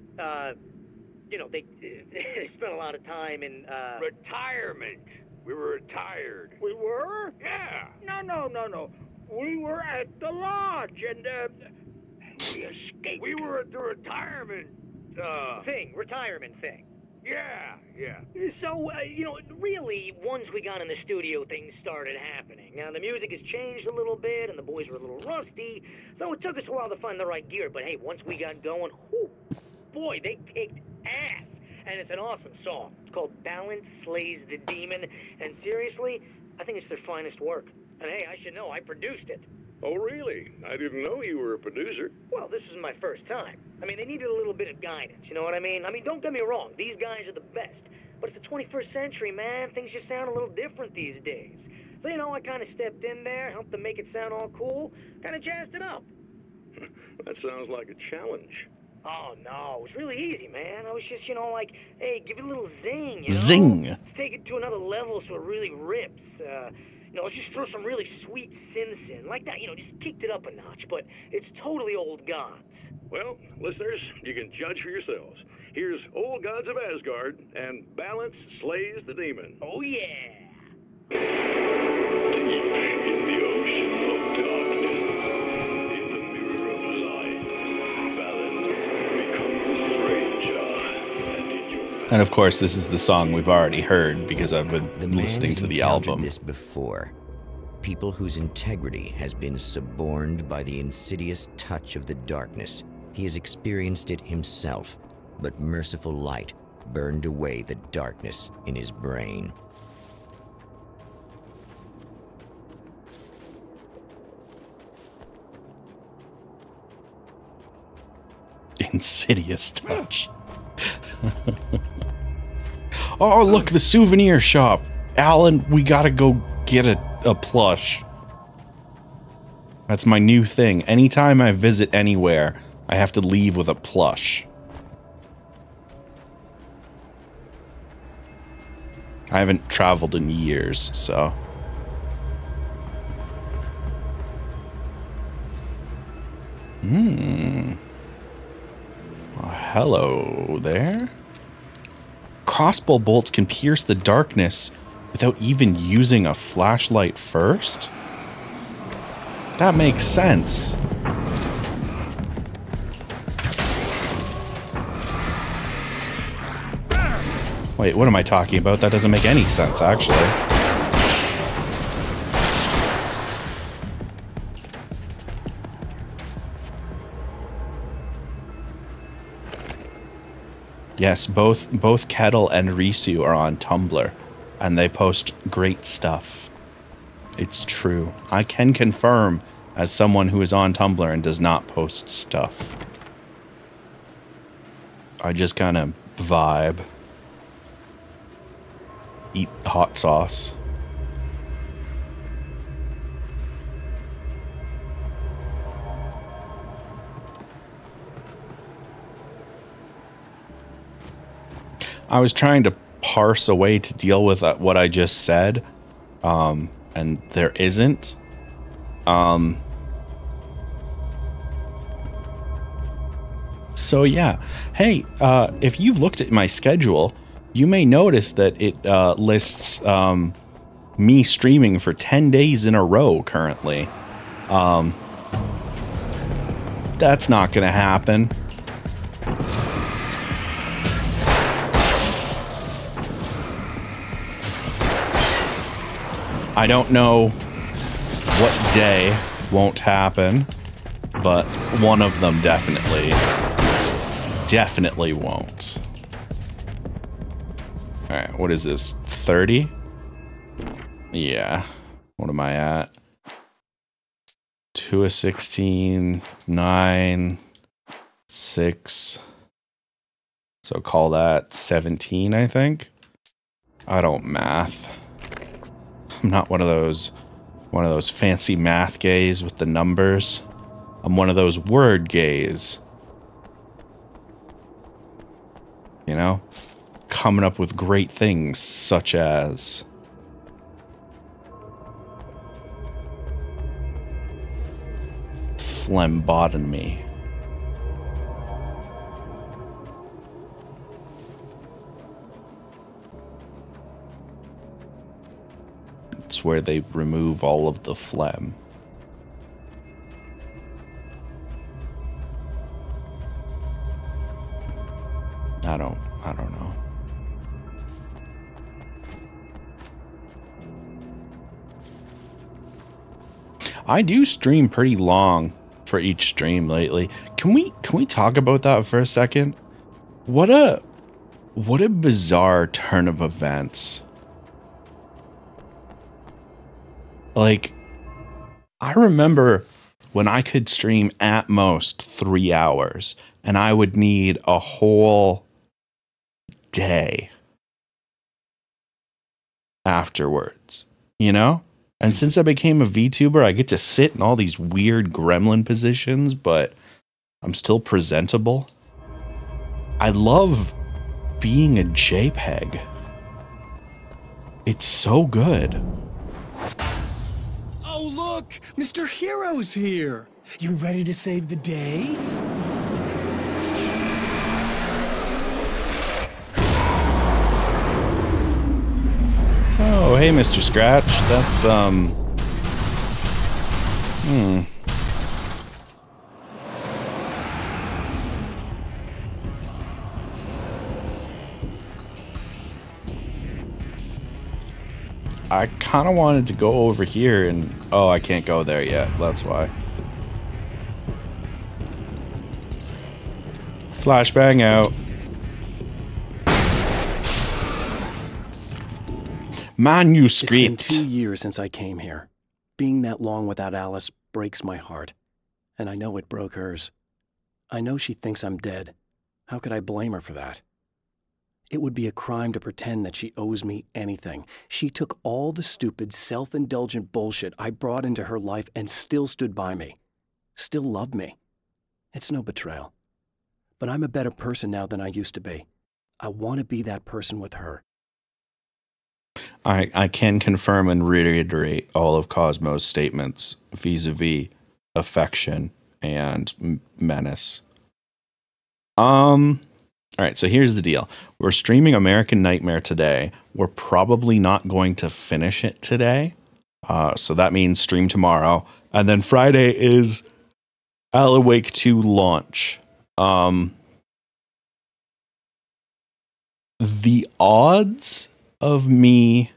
you know, they spent a lot of time in, Retirement. We were retired. We were? Yeah. No. We were at the lodge, and, we escaped. We were at the retirement, retirement thing. Yeah. So, you know, really, once we got in the studio, things started happening. Now, the music has changed a little bit, and the boys were a little rusty, so it took us a while to find the right gear. But hey, once we got going, whew, boy, they kicked ass. And it's an awesome song. It's called Balance Slays the Demon, and seriously, I think it's their finest work. And hey, I should know, I produced it. Oh, really? I didn't know you were a producer. Well, this was my first time. I mean, they needed a little bit of guidance, you know what I mean? I mean, don't get me wrong, these guys are the best. But it's the 21st century, man. Things just sound a little different these days. So, you know, I kind of stepped in there, helped them make it sound all cool, kind of jazzed it up. That sounds like a challenge. Oh, no, it was really easy, man. I was just, you know, like, hey, give it a little zing, you know? Zing! Let's take it to another level so it really rips. You know, let's just throw some really sweet synths in. Like that, you know, just kicked it up a notch, but it's totally Old Gods. Well, listeners, you can judge for yourselves. Here's Old Gods of Asgard, and Balance Slays the Demon. Oh, yeah! Deep in the ocean of darkness, in the mirror of light, Balance becomes a stranger. And of course, this is the song we've already heard because I've been listening to the album. This before, People whose integrity has been suborned by the insidious touch of the darkness. He has experienced it himself, but merciful light burned away the darkness in his brain. Insidious touch. Oh, look, the souvenir shop. Alan, we gotta go get a plush. That's my new thing. Anytime I visit anywhere, I have to leave with a plush. I haven't traveled in years, so... Well, hello there. Crossbow bolts can pierce the darkness without even using a flashlight first? That makes sense. Wait, what am I talking about? That doesn't make any sense, actually. Yes, both Kettle and Risu are on Tumblr, and they post great stuff. It's true. I can confirm as someone who is on Tumblr and does not post stuff. I just kind of vibe. Eat hot sauce. I was trying to parse a way to deal with what I just said, and there isn't. So yeah, hey, if you've looked at my schedule, you may notice that it lists me streaming for 10 days in a row currently. That's not gonna happen. I don't know what day won't happen, but one of them definitely won't. Alright, what is this? 30? Yeah. What am I at? 2 of 16, 9, 6. So call that 17, I think. I don't math. I'm not one of those fancy math gays with the numbers. I'm one of those word gays. You know? Coming up with great things such as phlegbotomy. It's where they remove all of the phlegm. I don't know. I do stream pretty long for each stream lately. Can we talk about that for a second? What a bizarre turn of events. Like, I remember when I could stream at most 3 hours, and I would need a whole day afterwards, you know? And since I became a VTuber, I get to sit in all these weird gremlin positions, but I'm still presentable. I love being a JPEG. It's so good. Oh, look! Mr. Hero's here! You ready to save the day? Oh, hey, Mr. Scratch. That's, I kind of wanted to go over here and... Oh, I can't go there yet. That's why. Flashbang out. Manuscript. It's been 2 years since I came here. Being that long without Alice breaks my heart. And I know it broke hers. I know she thinks I'm dead. How could I blame her for that? It would be a crime to pretend that she owes me anything. She took all the stupid, self-indulgent bullshit I brought into her life and still stood by me. Still loved me. It's no betrayal. But I'm a better person now than I used to be. I want to be that person with her. I can confirm and reiterate all of Cosmo's statements vis-a-vis affection and menace. All right, so here's the deal. We're streaming American Nightmare today. We're probably not going to finish it today. So that means stream tomorrow. And then Friday is Alan Wake 2 launch. The odds of me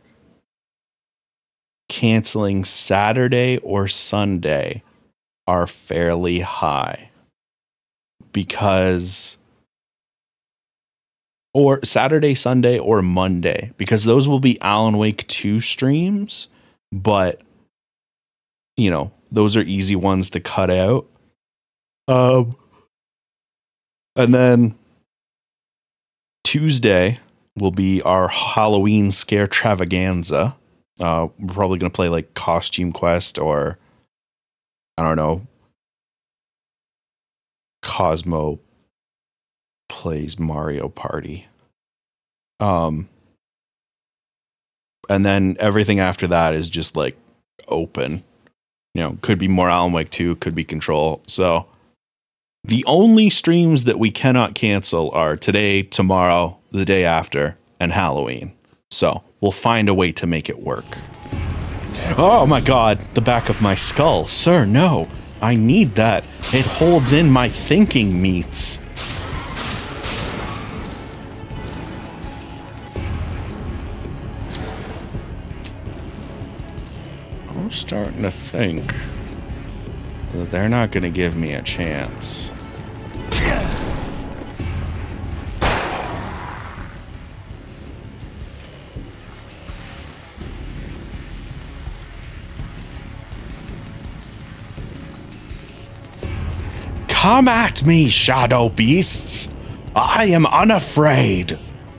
canceling Saturday or Sunday are fairly high. Because... Or Saturday, Sunday, or Monday. Because those will be Alan Wake 2 streams. But, you know, those are easy ones to cut out. And then Tuesday will be our Halloween Scare Travaganza. We're probably going to play like Costume Quest or, I don't know, Cosmo plays Mario Party. And then everything after that is just like open. You know, could be more Alan Wake 2, could be Control. So the only streams that we cannot cancel are today, tomorrow, the day after, and Halloween. So we'll find a way to make it work. Oh my god, the back of my skull. Sir, no. I need that. It holds in my thinking meats. I'm starting to think that they're not going to give me a chance. Come at me, shadow beasts! I am unafraid!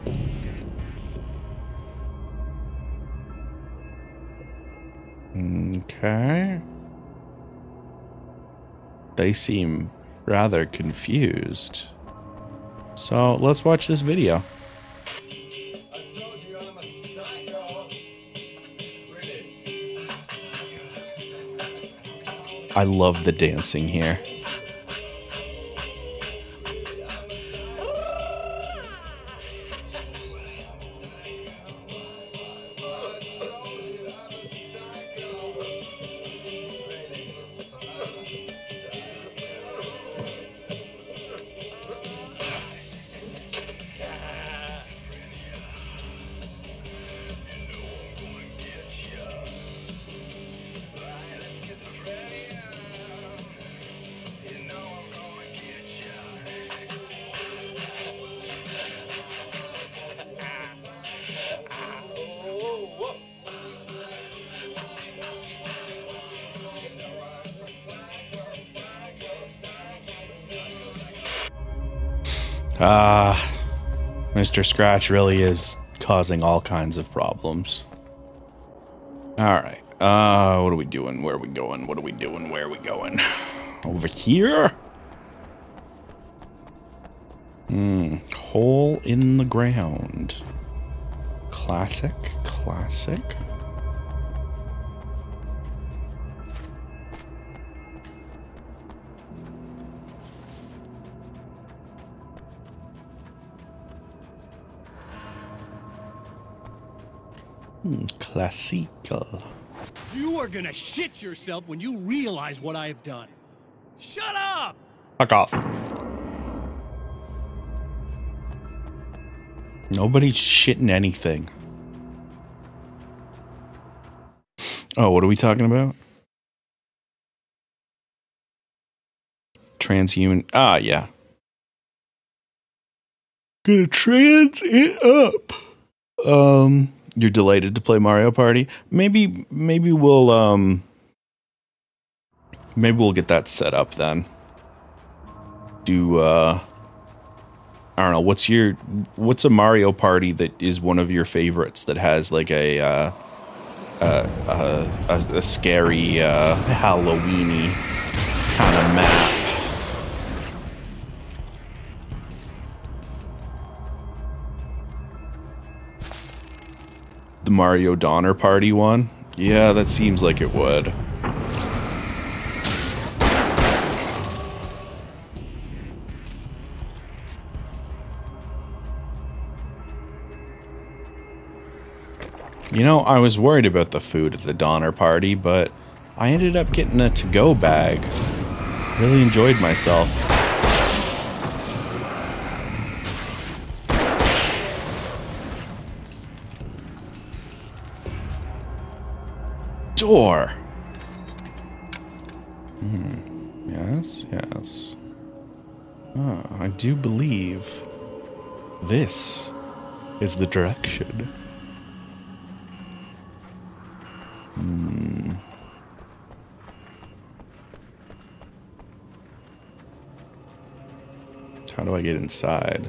Okay. They seem rather confused. So let's watch this video. I love the dancing here. Mr. Scratch really is causing all kinds of problems. Alright, what are we doing? Where are we going? What are we doing? Where are we going? Over here? Hole in the ground. Classic, classic. Classical. You are gonna shit yourself when you realize what I have done. Shut up! Fuck off. Nobody's shitting anything. Oh, what are we talking about? Transhuman. Ah, yeah. Gonna trans it up. You're delighted to play Mario Party? Maybe we'll get that set up then. Do I don't know, what's a Mario Party that is one of your favorites that has like a scary Halloween-y kind of map? The Mario Donner Party one? Yeah, that seems like it would. You know, I was worried about the food at the Donner Party, but I ended up getting a to-go bag. Really enjoyed myself. Door. Yes, yes. Ah, I do believe this is the direction. How do I get inside?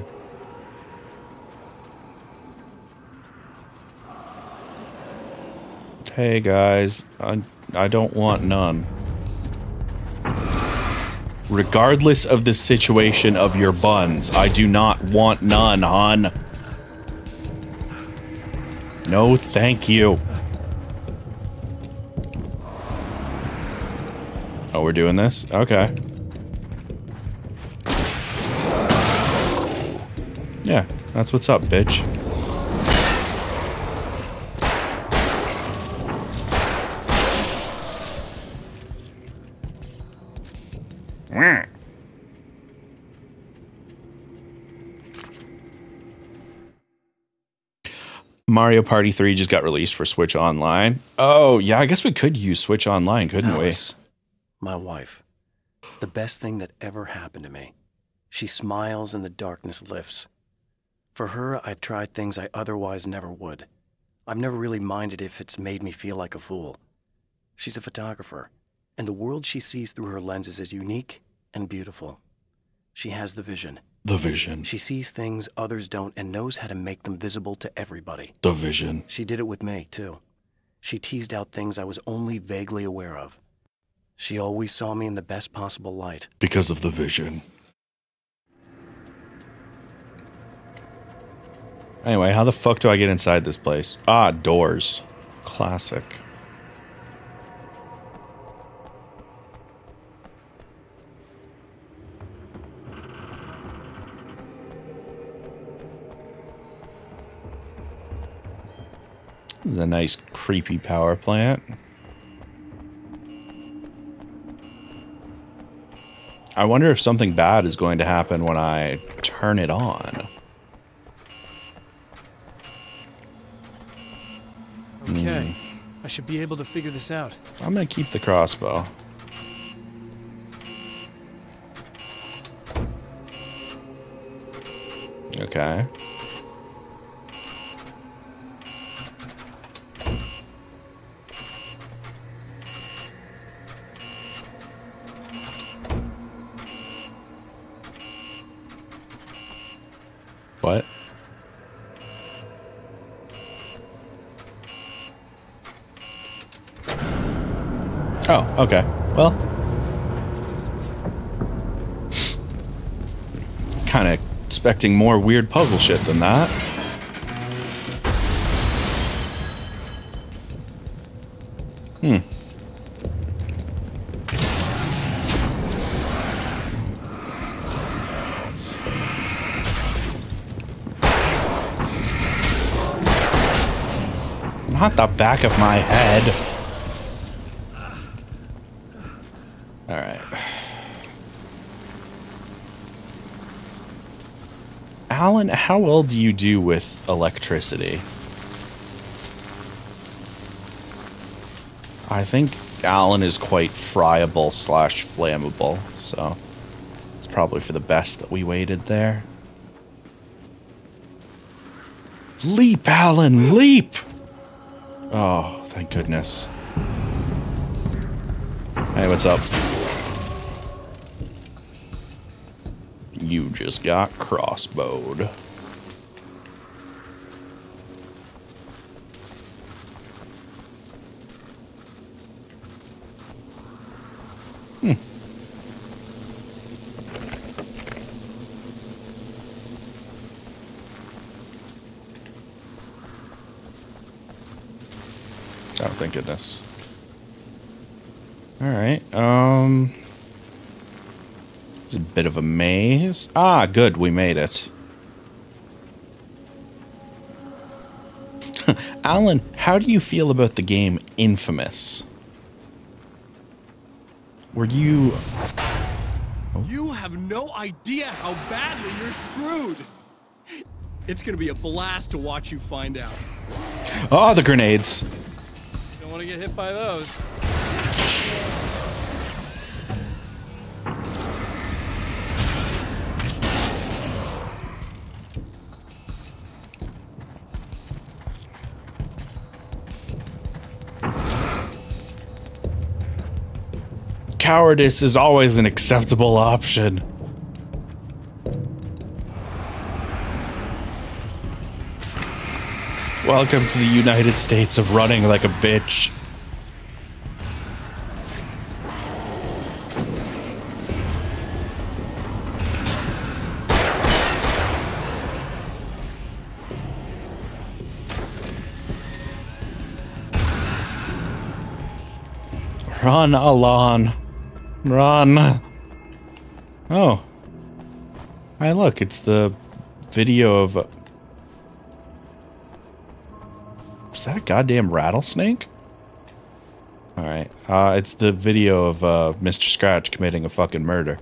Hey guys, I don't want none. Regardless of the situation of your buns, I do not want none, hon. No, thank you. Oh, we're doing this? Okay. Yeah, that's what's up, bitch. Mario Party 3 just got released for Switch Online. Oh, yeah, I guess we could use Switch Online, couldn't Alice, my wife. The best thing that ever happened to me. She smiles and the darkness lifts. For her, I've tried things I otherwise never would. I've never really minded if it's made me feel like a fool. She's a photographer, and the world she sees through her lenses is unique and beautiful. She has the vision. The vision. She sees things others don't and knows how to make them visible to everybody. The vision. She did it with me, too. She teased out things I was only vaguely aware of. She always saw me in the best possible light. Because of the vision. Anyway, how the fuck do I get inside this place? Ah, doors. Classic. This is a nice, creepy power plant. I wonder if something bad is going to happen when I turn it on. Okay, I should be able to figure this out. I'm gonna keep the crossbow. Okay. What? Oh, okay. Well, kind of expecting more weird puzzle shit than that. Not the back of my head. Alright. Alan, how well do you do with electricity? I think Alan is quite friable / flammable, so it's probably for the best that we waited there. Leap, Alan, leap! Oh, thank goodness. Hey, what's up? You just got crossbowed. Oh, thank goodness. Alright, it's a bit of a maze. Ah, good, we made it. Alan, how do you feel about the game Infamous? Were you... You have no idea how badly you're screwed. It's gonna be a blast to watch you find out. Oh, the grenades. Don't want to get hit by those. Cowardice is always an acceptable option. Welcome to the United States of running like a bitch. Run, Alan. Run. Oh. Hey, look, it's the video of... Is that a goddamn rattlesnake? Alright, it's the video of Mr. Scratch committing a fucking murder.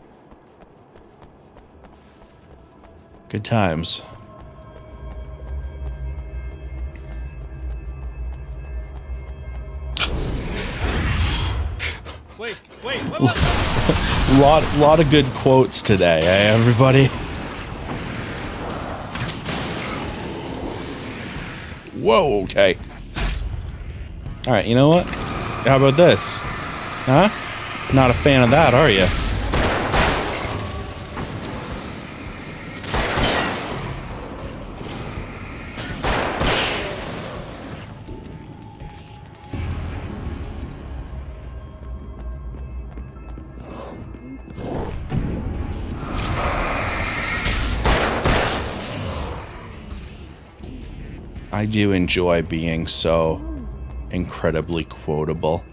Good times. Wait. lot of good quotes today, eh, everybody? Whoa, okay. Alright, you know what? How about this? Huh? Not a fan of that, are you? I do enjoy being so incredibly quotable.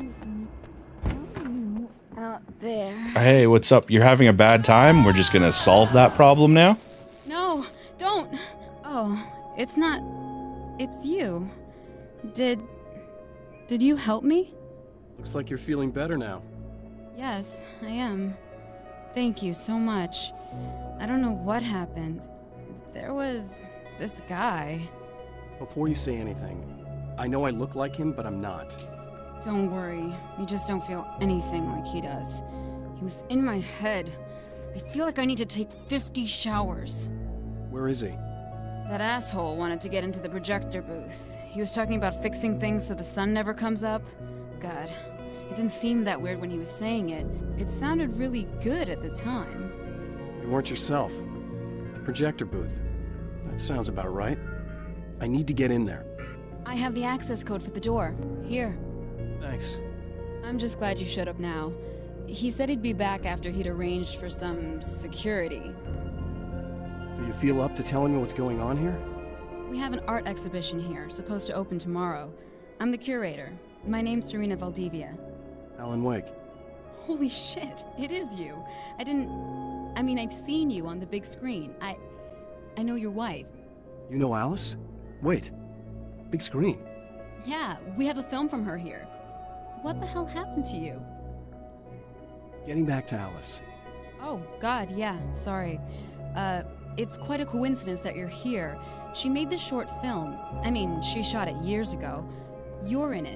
Out there. Hey, what's up? You're having a bad time? We're just gonna solve that problem now? No, don't. Oh, it's not. It's you. Did you help me? Looks like you're feeling better now. Yes, I am. Thank you so much. I don't know what happened. There was this guy. Before you say anything, I know I look like him, but I'm not. Don't worry. You just don't feel anything like he does. He was in my head. I feel like I need to take 50 showers. Where is he? That asshole wanted to get into the projector booth. He was talking about fixing things so the sun never comes up. God, it didn't seem that weird when he was saying it. It sounded really good at the time. You weren't yourself. The projector booth. That sounds about right. I need to get in there. I have the access code for the door. Here. Thanks. I'm just glad you showed up now. He said he'd be back after he'd arranged for some security. Do you feel up to telling me what's going on here? We have an art exhibition here, supposed to open tomorrow. I'm the curator. My name's Serena Valdivia. Alan Wake. Holy shit, it is you. I mean, I've seen you on the big screen. I know your wife. You know Alice? Wait. Big screen. Yeah, we have a film from her here. What the hell happened to you? Getting back to Alice. Oh, God, yeah, sorry. It's quite a coincidence that you're here. She made this short film. I mean, she shot it years ago. You're in it.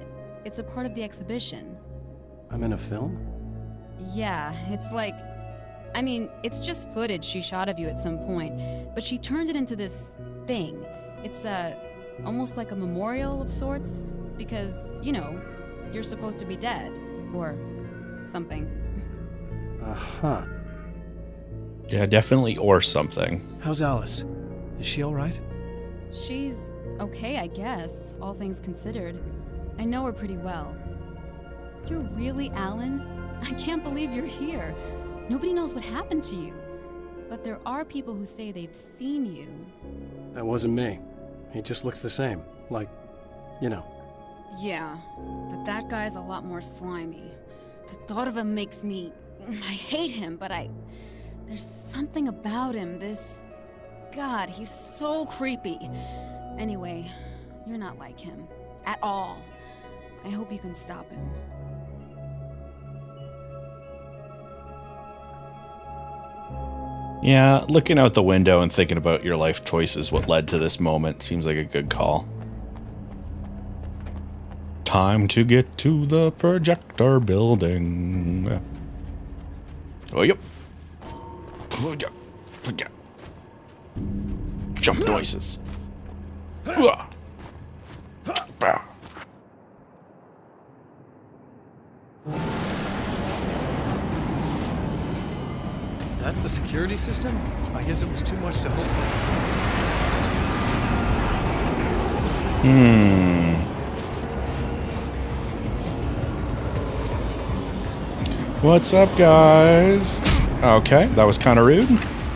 It's a part of the exhibition. I'm in a film? Yeah, it's like... I mean, it's just footage she shot of you at some point, but she turned it into this thing. It's almost like a memorial of sorts, because, you know, you're supposed to be dead, or something. Uh-huh. Yeah, definitely or something. How's Alice? Is she alright? She's okay, I guess, all things considered. I know her pretty well. You're really Alan? I can't believe you're here. Nobody knows what happened to you. But there are people who say they've seen you. That wasn't me. He just looks the same. Like, you know. Yeah, but that guy's a lot more slimy. The thought of him makes me... I hate him, but there's something about him, this... God, he's so creepy. Anyway, you're not like him. At all. I hope you can stop him. Yeah, looking out the window and thinking about your life choices, what led to this moment, seems like a good call. Time to get to the projector building. Oh, yep. Jump noises. That's the security system? I guess it was too much to hope for. What's up, guys? Okay, that was kind of rude.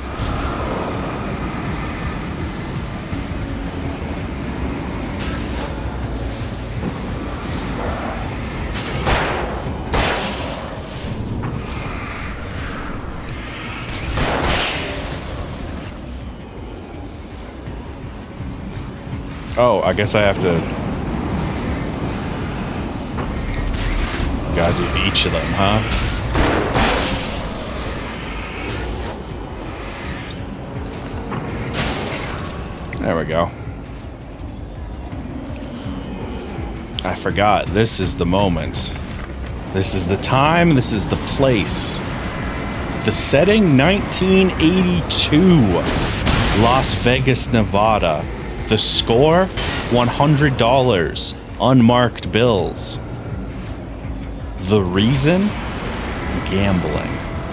Oh, I guess I have to... Gotta do each of them, huh? There we go. I forgot. This is the moment. This is the time. This is the place. The setting, 1982. Las Vegas, Nevada. The score, $100, unmarked bills. The reason? Gambling.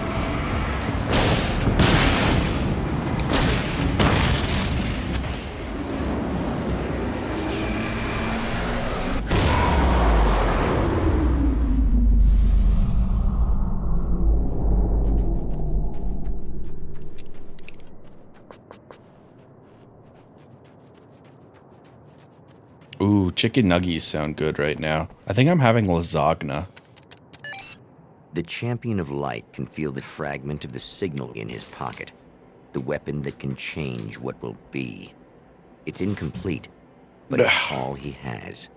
Ooh, chicken nuggies sound good right now. I think I'm having lasagna. The Champion of Light can feel the fragment of the signal in his pocket. The weapon that can change what will be. It's incomplete, but it's all he has.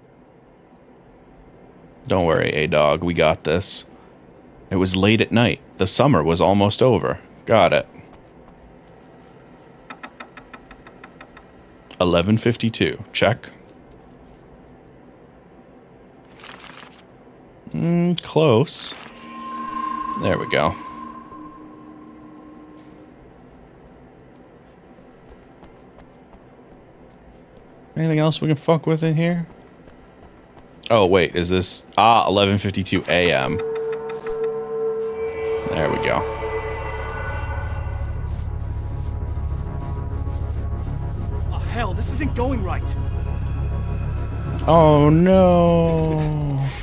Don't worry, A-Dog, we got this. It was late at night. The summer was almost over. Got it. 11:52. Check. Close. There we go. Anything else we can fuck with in here? Oh, wait, is this... 11:52 a.m. There we go. Oh, hell, this isn't going right. Oh, no.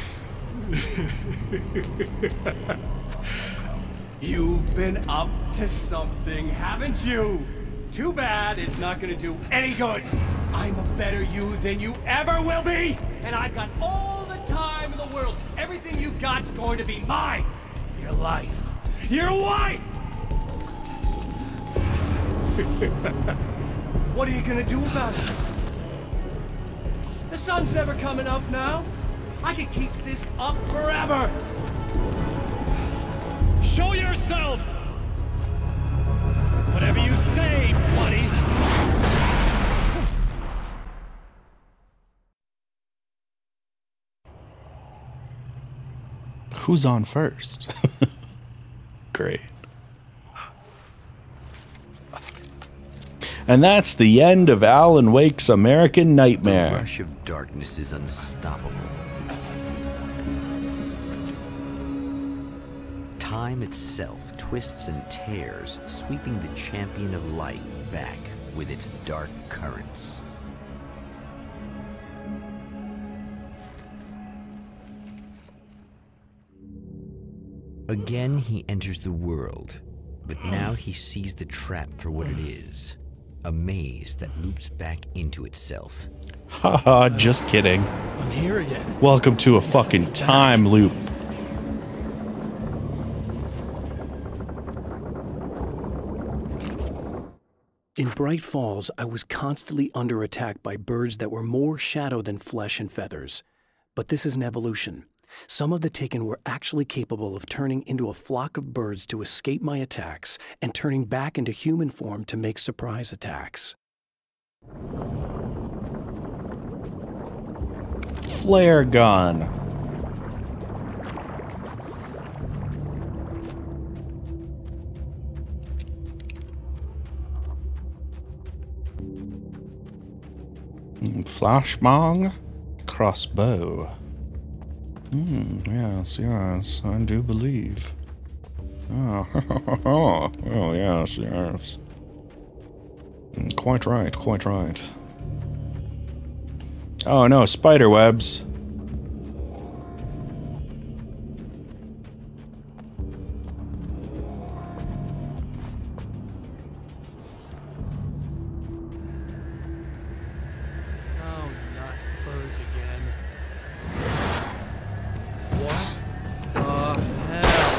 You've been up to something, haven't you? Too bad it's not gonna do any good. I'm a better you than you ever will be, and I've got all the time in the world. Everything you've got's going to be mine. Your life. Your wife! What are you gonna do about it? The sun's never coming up now. I can keep this up forever. Show yourself! Whatever you say, buddy. Who's on first? Great. And that's the end of Alan Wake's American Nightmare. The rush of darkness is unstoppable. Time itself twists and tears, sweeping the champion of light back with its dark currents. Again, he enters the world, but now he sees the trap for what it is. A maze that loops back into itself. Haha, just kidding. I'm here again. Welcome to a fucking time loop. In Bright Falls, I was constantly under attack by birds that were more shadow than flesh and feathers. But this is an evolution. Some of the Taken were actually capable of turning into a flock of birds to escape my attacks and turning back into human form to make surprise attacks. Flare gun. Flashbang. Crossbow. Yes, yes, I do believe. Oh, oh, yes, yes. Quite right, quite right. Oh no, spider webs. Oh, not birds again. What the hell?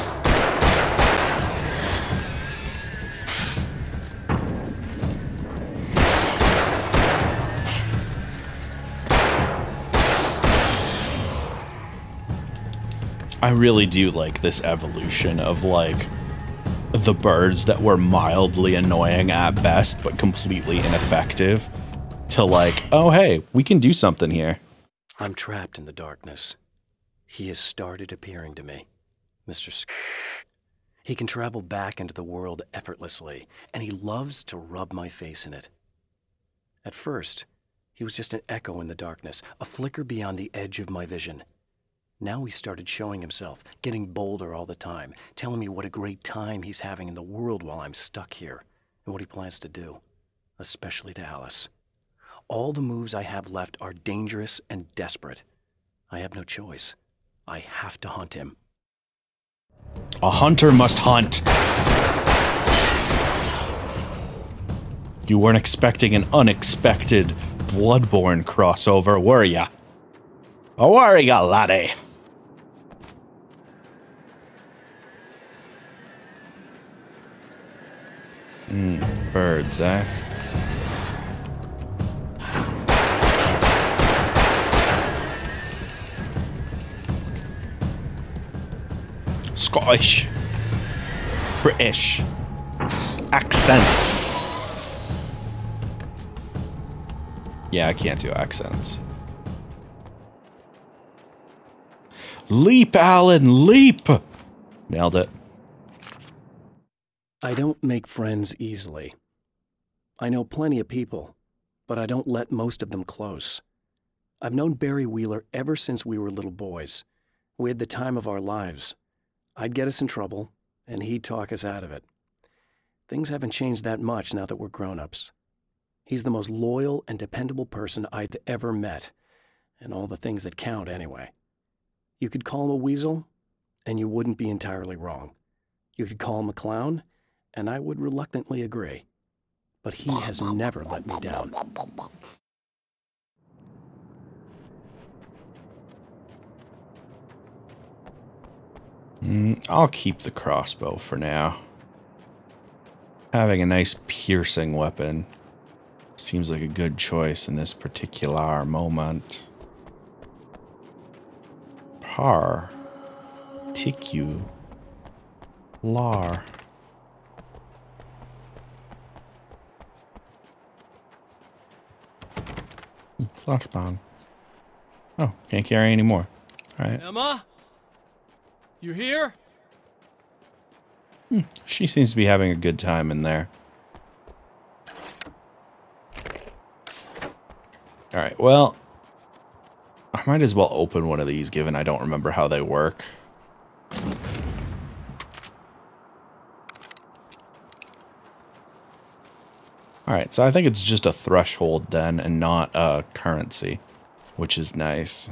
I really do like this evolution of, like, the birds that were mildly annoying at best, but completely ineffective, to like, oh hey, we can do something here. I'm trapped in the darkness. He has started appearing to me, Mr. He can travel back into the world effortlessly, and he loves to rub my face in it. At first, he was just an echo in the darkness, a flicker beyond the edge of my vision. Now he started showing himself, getting bolder all the time, telling me what a great time he's having in the world while I'm stuck here, and what he plans to do, especially to Alice. All the moves I have left are dangerous and desperate. I have no choice. I have to hunt him. A hunter must hunt. You weren't expecting an unexpected Bloodborne crossover, were ya? Oh, where ya, laddie? Birds, eh? Scottish. British. Accents. Yeah, I can't do accents. Leap, Alan, leap! Nailed it. I don't make friends easily. I know plenty of people, but I don't let most of them close. I've known Barry Wheeler ever since we were little boys. We had the time of our lives. I'd get us in trouble, and he'd talk us out of it. Things haven't changed that much now that we're grown-ups. He's the most loyal and dependable person I've ever met, and all the things that count anyway. You could call him a weasel, and you wouldn't be entirely wrong. You could call him a clown, and I would reluctantly agree. But he has never let me down. I'll keep the crossbow for now. Having a nice piercing weapon seems like a good choice in this particular moment. Particular. Flashbang. Oh, can't carry any more. Alright. Emma? You here? She seems to be having a good time in there. Alright, well, I might as well open one of these, given I don't remember how they work. Alright, so I think it's just a threshold then, and not a currency, which is nice.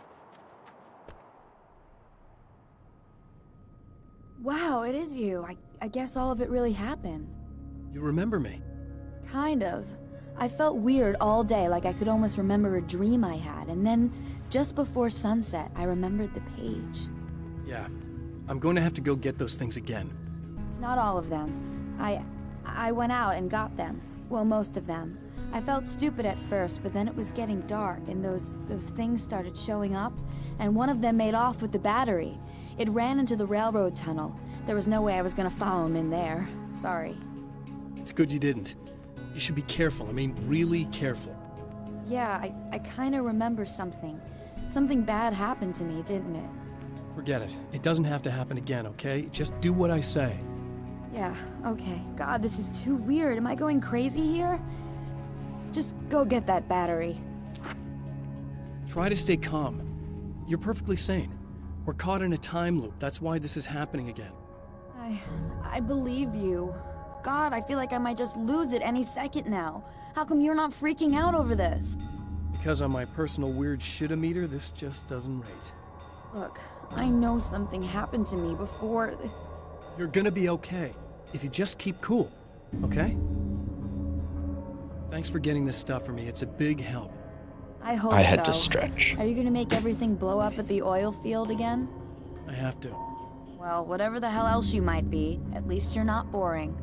Wow, it is you. I guess all of it really happened. You remember me? Kind of. I felt weird all day, like I could almost remember a dream I had, and then, just before sunset, I remembered the page. Yeah. I'm going to have to go get those things again. Not all of them. I went out and got them. Well, most of them. I felt stupid at first, but then it was getting dark, and those things started showing up, and one of them made off with the battery. It ran into the railroad tunnel. There was no way I was gonna follow him in there. Sorry. It's good you didn't. You should be careful. I mean, really careful. Yeah, I kinda remember something. Something bad happened to me, didn't it? Forget it. It doesn't have to happen again, okay? Just do what I say. Yeah, okay. God, this is too weird. Am I going crazy here? Just go get that battery. Try to stay calm. You're perfectly sane. We're caught in a time loop. That's why this is happening again. I believe you. God, I feel like I might just lose it any second now. How come you're not freaking out over this? Because on my personal weird shit-o-meter, this just doesn't rate. Look, I know something happened to me before... You're gonna be okay, if you just keep cool, okay? Thanks for getting this stuff for me. It's a big help. I hope so. I had to stretch. Are you gonna make everything blow up at the oil field again? I have to. Well, whatever the hell else you might be, at least you're not boring.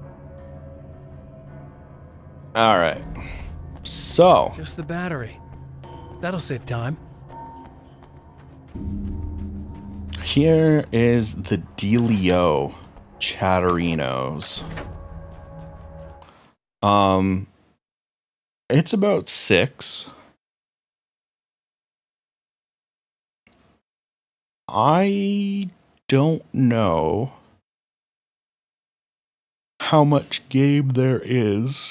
Alright. So. Just the battery. That'll save time. Here is the Dealio Chatterinos. It's about 6. I don't know how much game there is.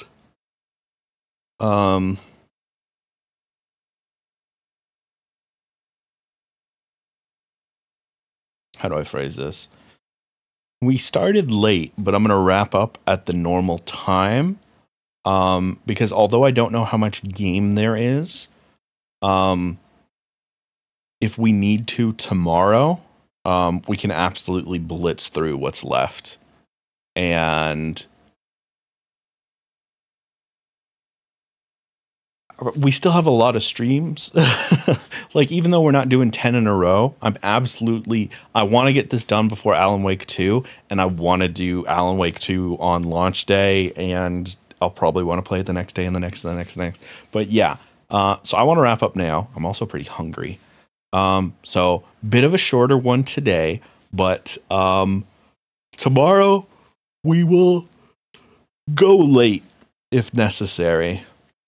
How do I phrase this? We started late, but I'm going to wrap up at the normal time. Because although I don't know how much game there is, if we need to tomorrow, we can absolutely blitz through what's left. And we still have a lot of streams. Like, even though we're not doing 10 in a row, I want to get this done before Alan Wake 2, and I want to do Alan Wake 2 on launch day, and I'll probably want to play it the next day and the next. But yeah, so I want to wrap up now. I'm also pretty hungry. So bit of a shorter one today, but tomorrow we will go late if necessary.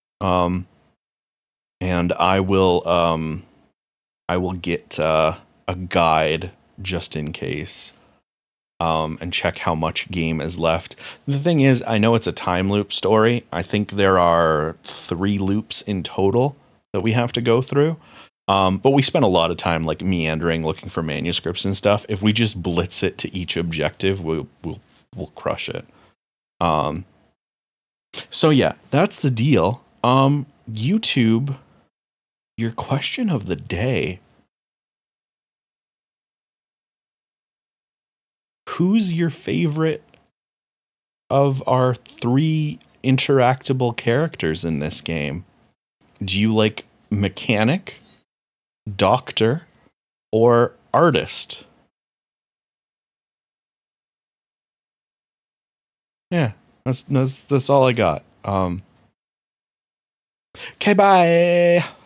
And I will get a guide just in case, and check how much game is left. The thing is, I know it's a time loop story. I think there are 3 loops in total that we have to go through. But we spent a lot of time like meandering, looking for manuscripts and stuff. If we just blitz it to each objective, we'll crush it. So yeah, that's the deal. YouTube, your question of the day. Who's your favorite of our 3 interactable characters in this game? Do you like mechanic, doctor, or artist? Yeah, that's all I got. Okay, bye.